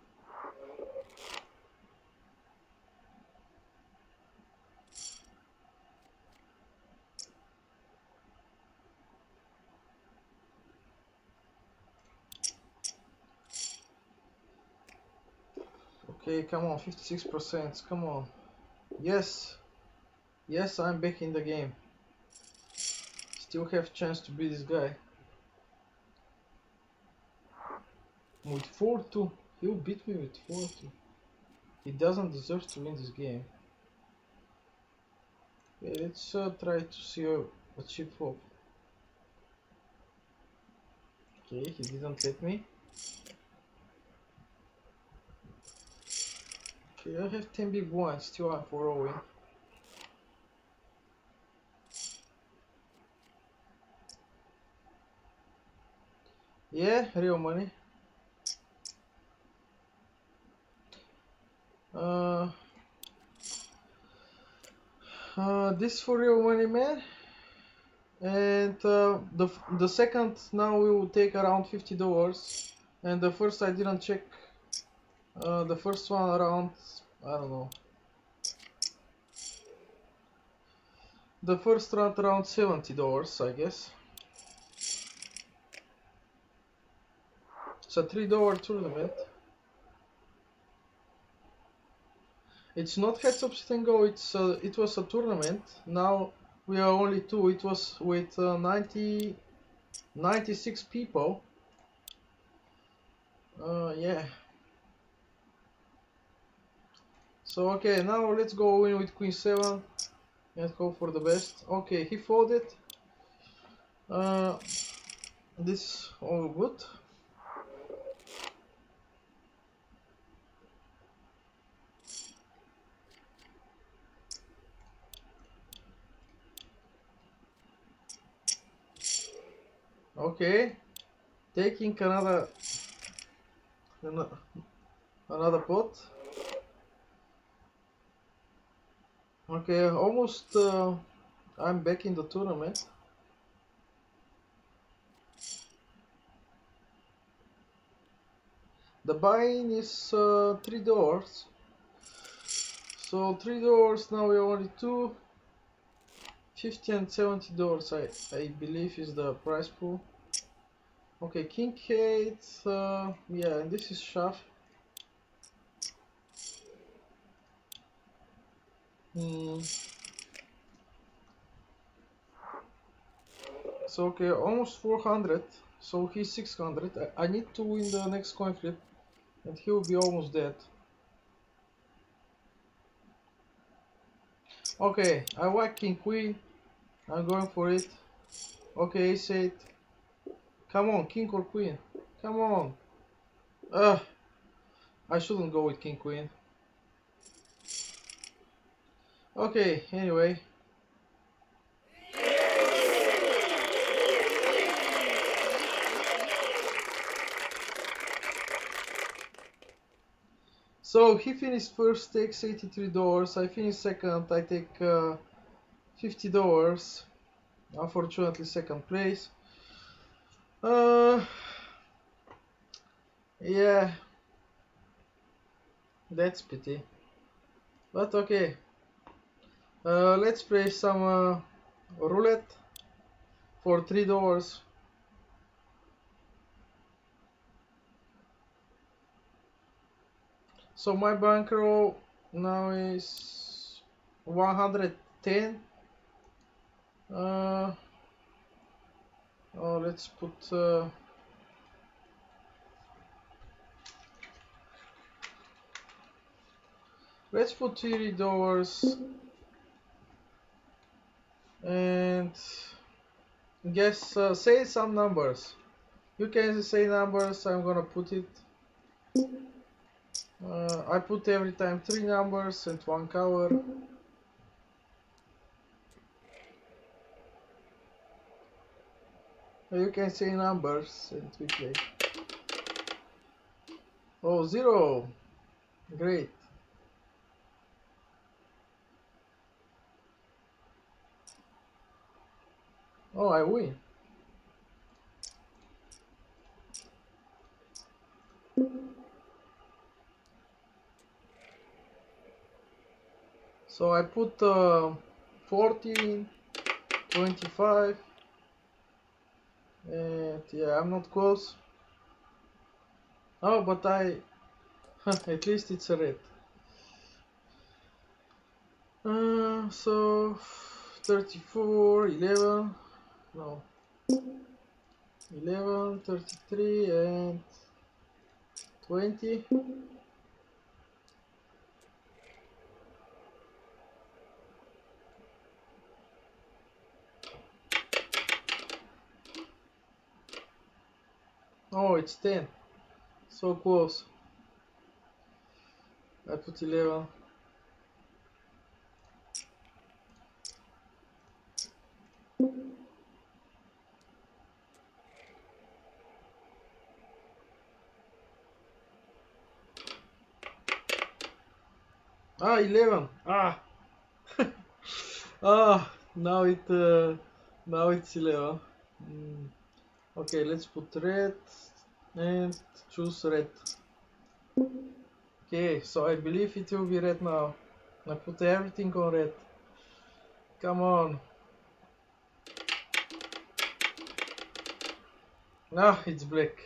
Okay, come on, fifty-six percent, come on. Yes, yes, I'm back in the game. Still have chance to beat this guy. With four two, he'll beat me with four two. He doesn't deserve to win this game. Okay, let's uh, try to see a, a chip flop. Okay, he didn't let me. Okay, I have ten big blinds, still I'm following. Yeah, real money. Uh, uh, this for real money, man. And uh, the the second now we will take around fifty dollars, and the first I didn't check. Uh, the first one around, I don't know. The first round around seventy dollars, I guess. It's a three dollar tournament. It's not heads up sit and go. It's uh, it was a tournament. Now we are only two. It was with uh, ninety, ninety-six people. Uh, yeah. So okay, now let's go in with queen seven and hope for the best. Okay, he folded. Uh, this all good. Okay, taking another another pot. Okay, almost uh, I'm back in the tournament. The buy-in is uh, three dollars. So three dollars now we are only two. Fifty and seventy dollars I I believe is the price pool. Okay, king eight. Uh, yeah, and this is shove. Hmm. So okay, almost four hundred. So he's six hundred. I, I need to win the next coin flip, and he will be almost dead. Okay, I like king queen. I'm going for it. Okay, ace eight. Come on, king or queen. Come on. Ugh. I shouldn't go with king queen. Okay, anyway. So he finished first, takes eighty-three dollars. I finished second, I take uh, fifty dollars. Unfortunately, second place. Uh, yeah, that's pity. But okay. Uh, let's play some uh, roulette for three dollars. So my bankroll now is one hundred ten. Uh, oh, let's put. Uh, let's put thirty dollars and Guess, uh, say some numbers. You can say numbers, I'm gonna put it. Uh, I put every time three numbers and one color. You can say numbers and we play. Oh, zero. Great. Oh, I win. So I put uh, fourteen, twenty-five, and yeah, I'm not close. Oh, but I, at least it's a red. Uh, so thirty-four, eleven, no, eleven, thirty-three, and twenty. Oh, it's ten. So close. I put eleven. Ah, eleven. Ah. Ah, now it uh, now it's eleven. Mm. Okay, let's put red and choose red. Okay, so I believe it will be red now. I put everything on red. Come on. Now it's black.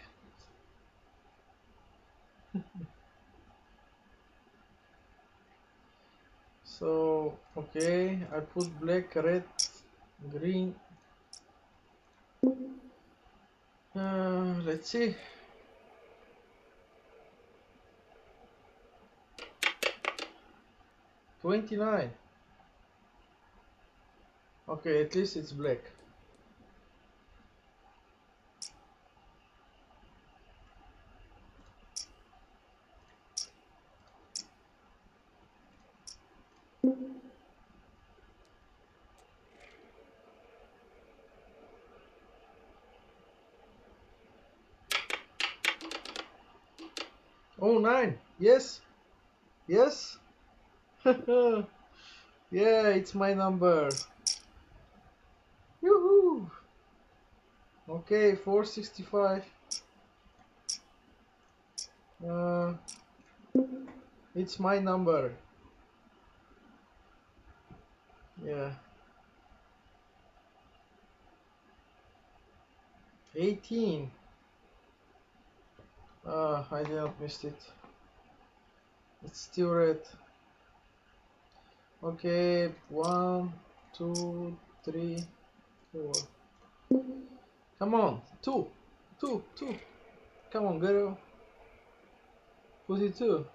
So, okay, I put black, red, green. Uh, let's see. twenty-nine. Okay, at least it's black. Oh, nine. Yes. Yes. Yeah, it's my number. Yoo-hoo. Okay, four sixty-five. Uh, it's my number. Yeah. eighteen. Ah, I didn't missed it. It's still red. Okay, one, two, three, four. Come on, two, two, two. Come on, girl. Put it two.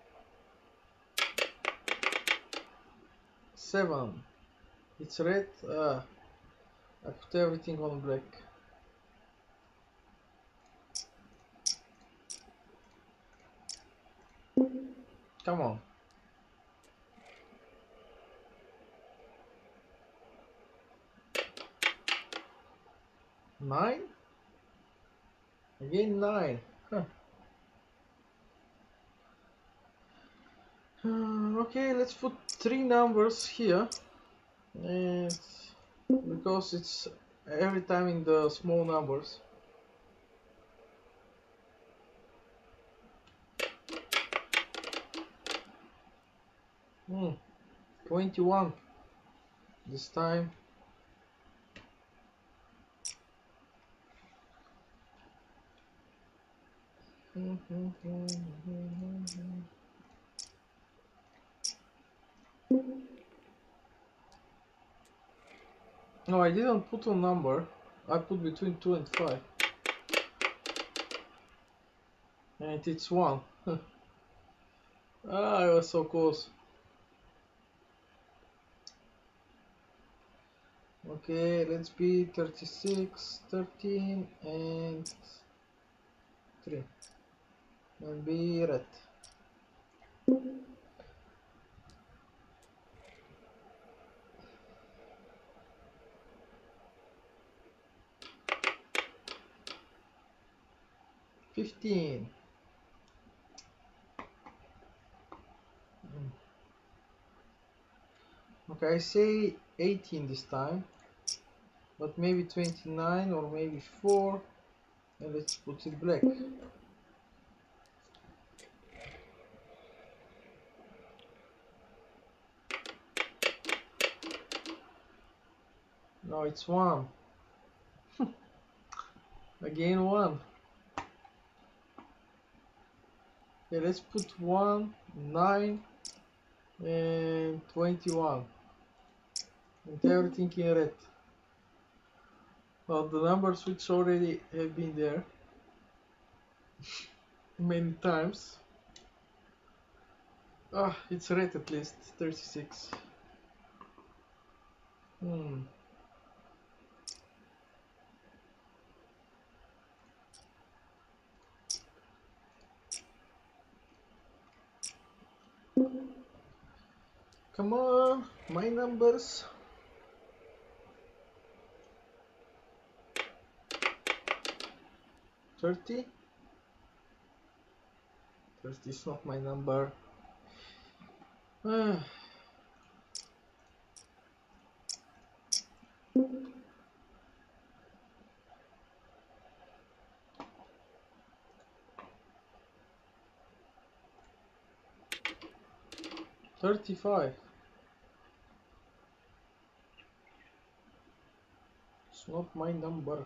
Seven. It's red. Ah, I put everything on black. Come on. Nine? Again nine. Huh. Uh, okay, let's put three numbers here. And because it's every time in the small numbers. Hmm. twenty-one. This time. No, I didn't put a number. I put between two and five. And it's one. Ah, I was so close. Okay, let's be thirty-six, thirteen, and three, and be red. fifteen. Okay, I say eighteen this time, but maybe twenty-nine or maybe four, and let's put it black. No, it's one. Again one. Okay, let's put one, nine, and twenty-one, and everything in red. Well, the numbers which already have been there many times. Ah, it's red at least, thirty-six. Hmm. Come on, my numbers. thirty? thirty is not my number. Ah. thirty-five. It's not my number.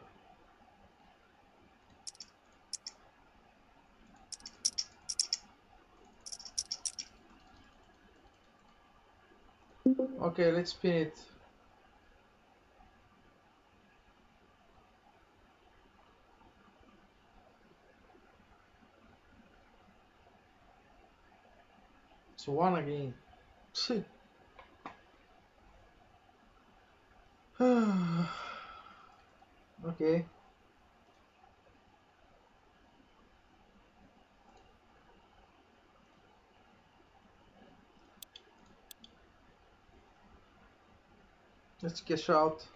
Okay, let's spin it. It's one again. Okay. Let's cash out.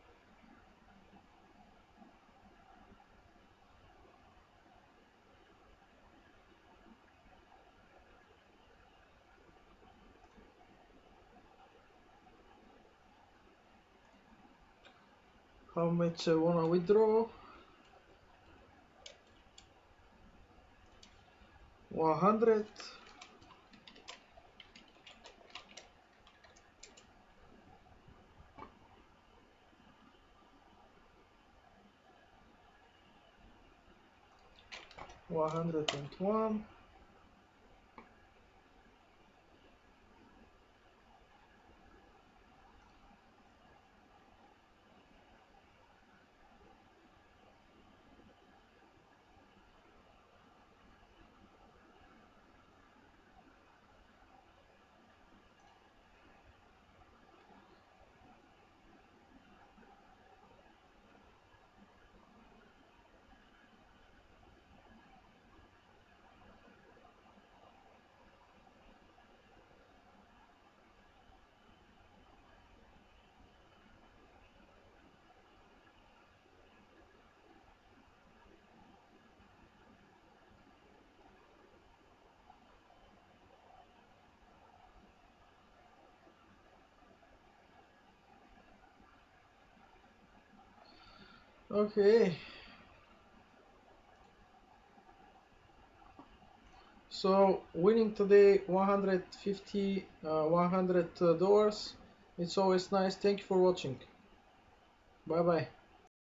How much I wanna withdraw? one hundred. one hundred one. Okay. So winning today one hundred fifty, uh, one hundred dollars. It's always nice. Thank you for watching. Bye bye.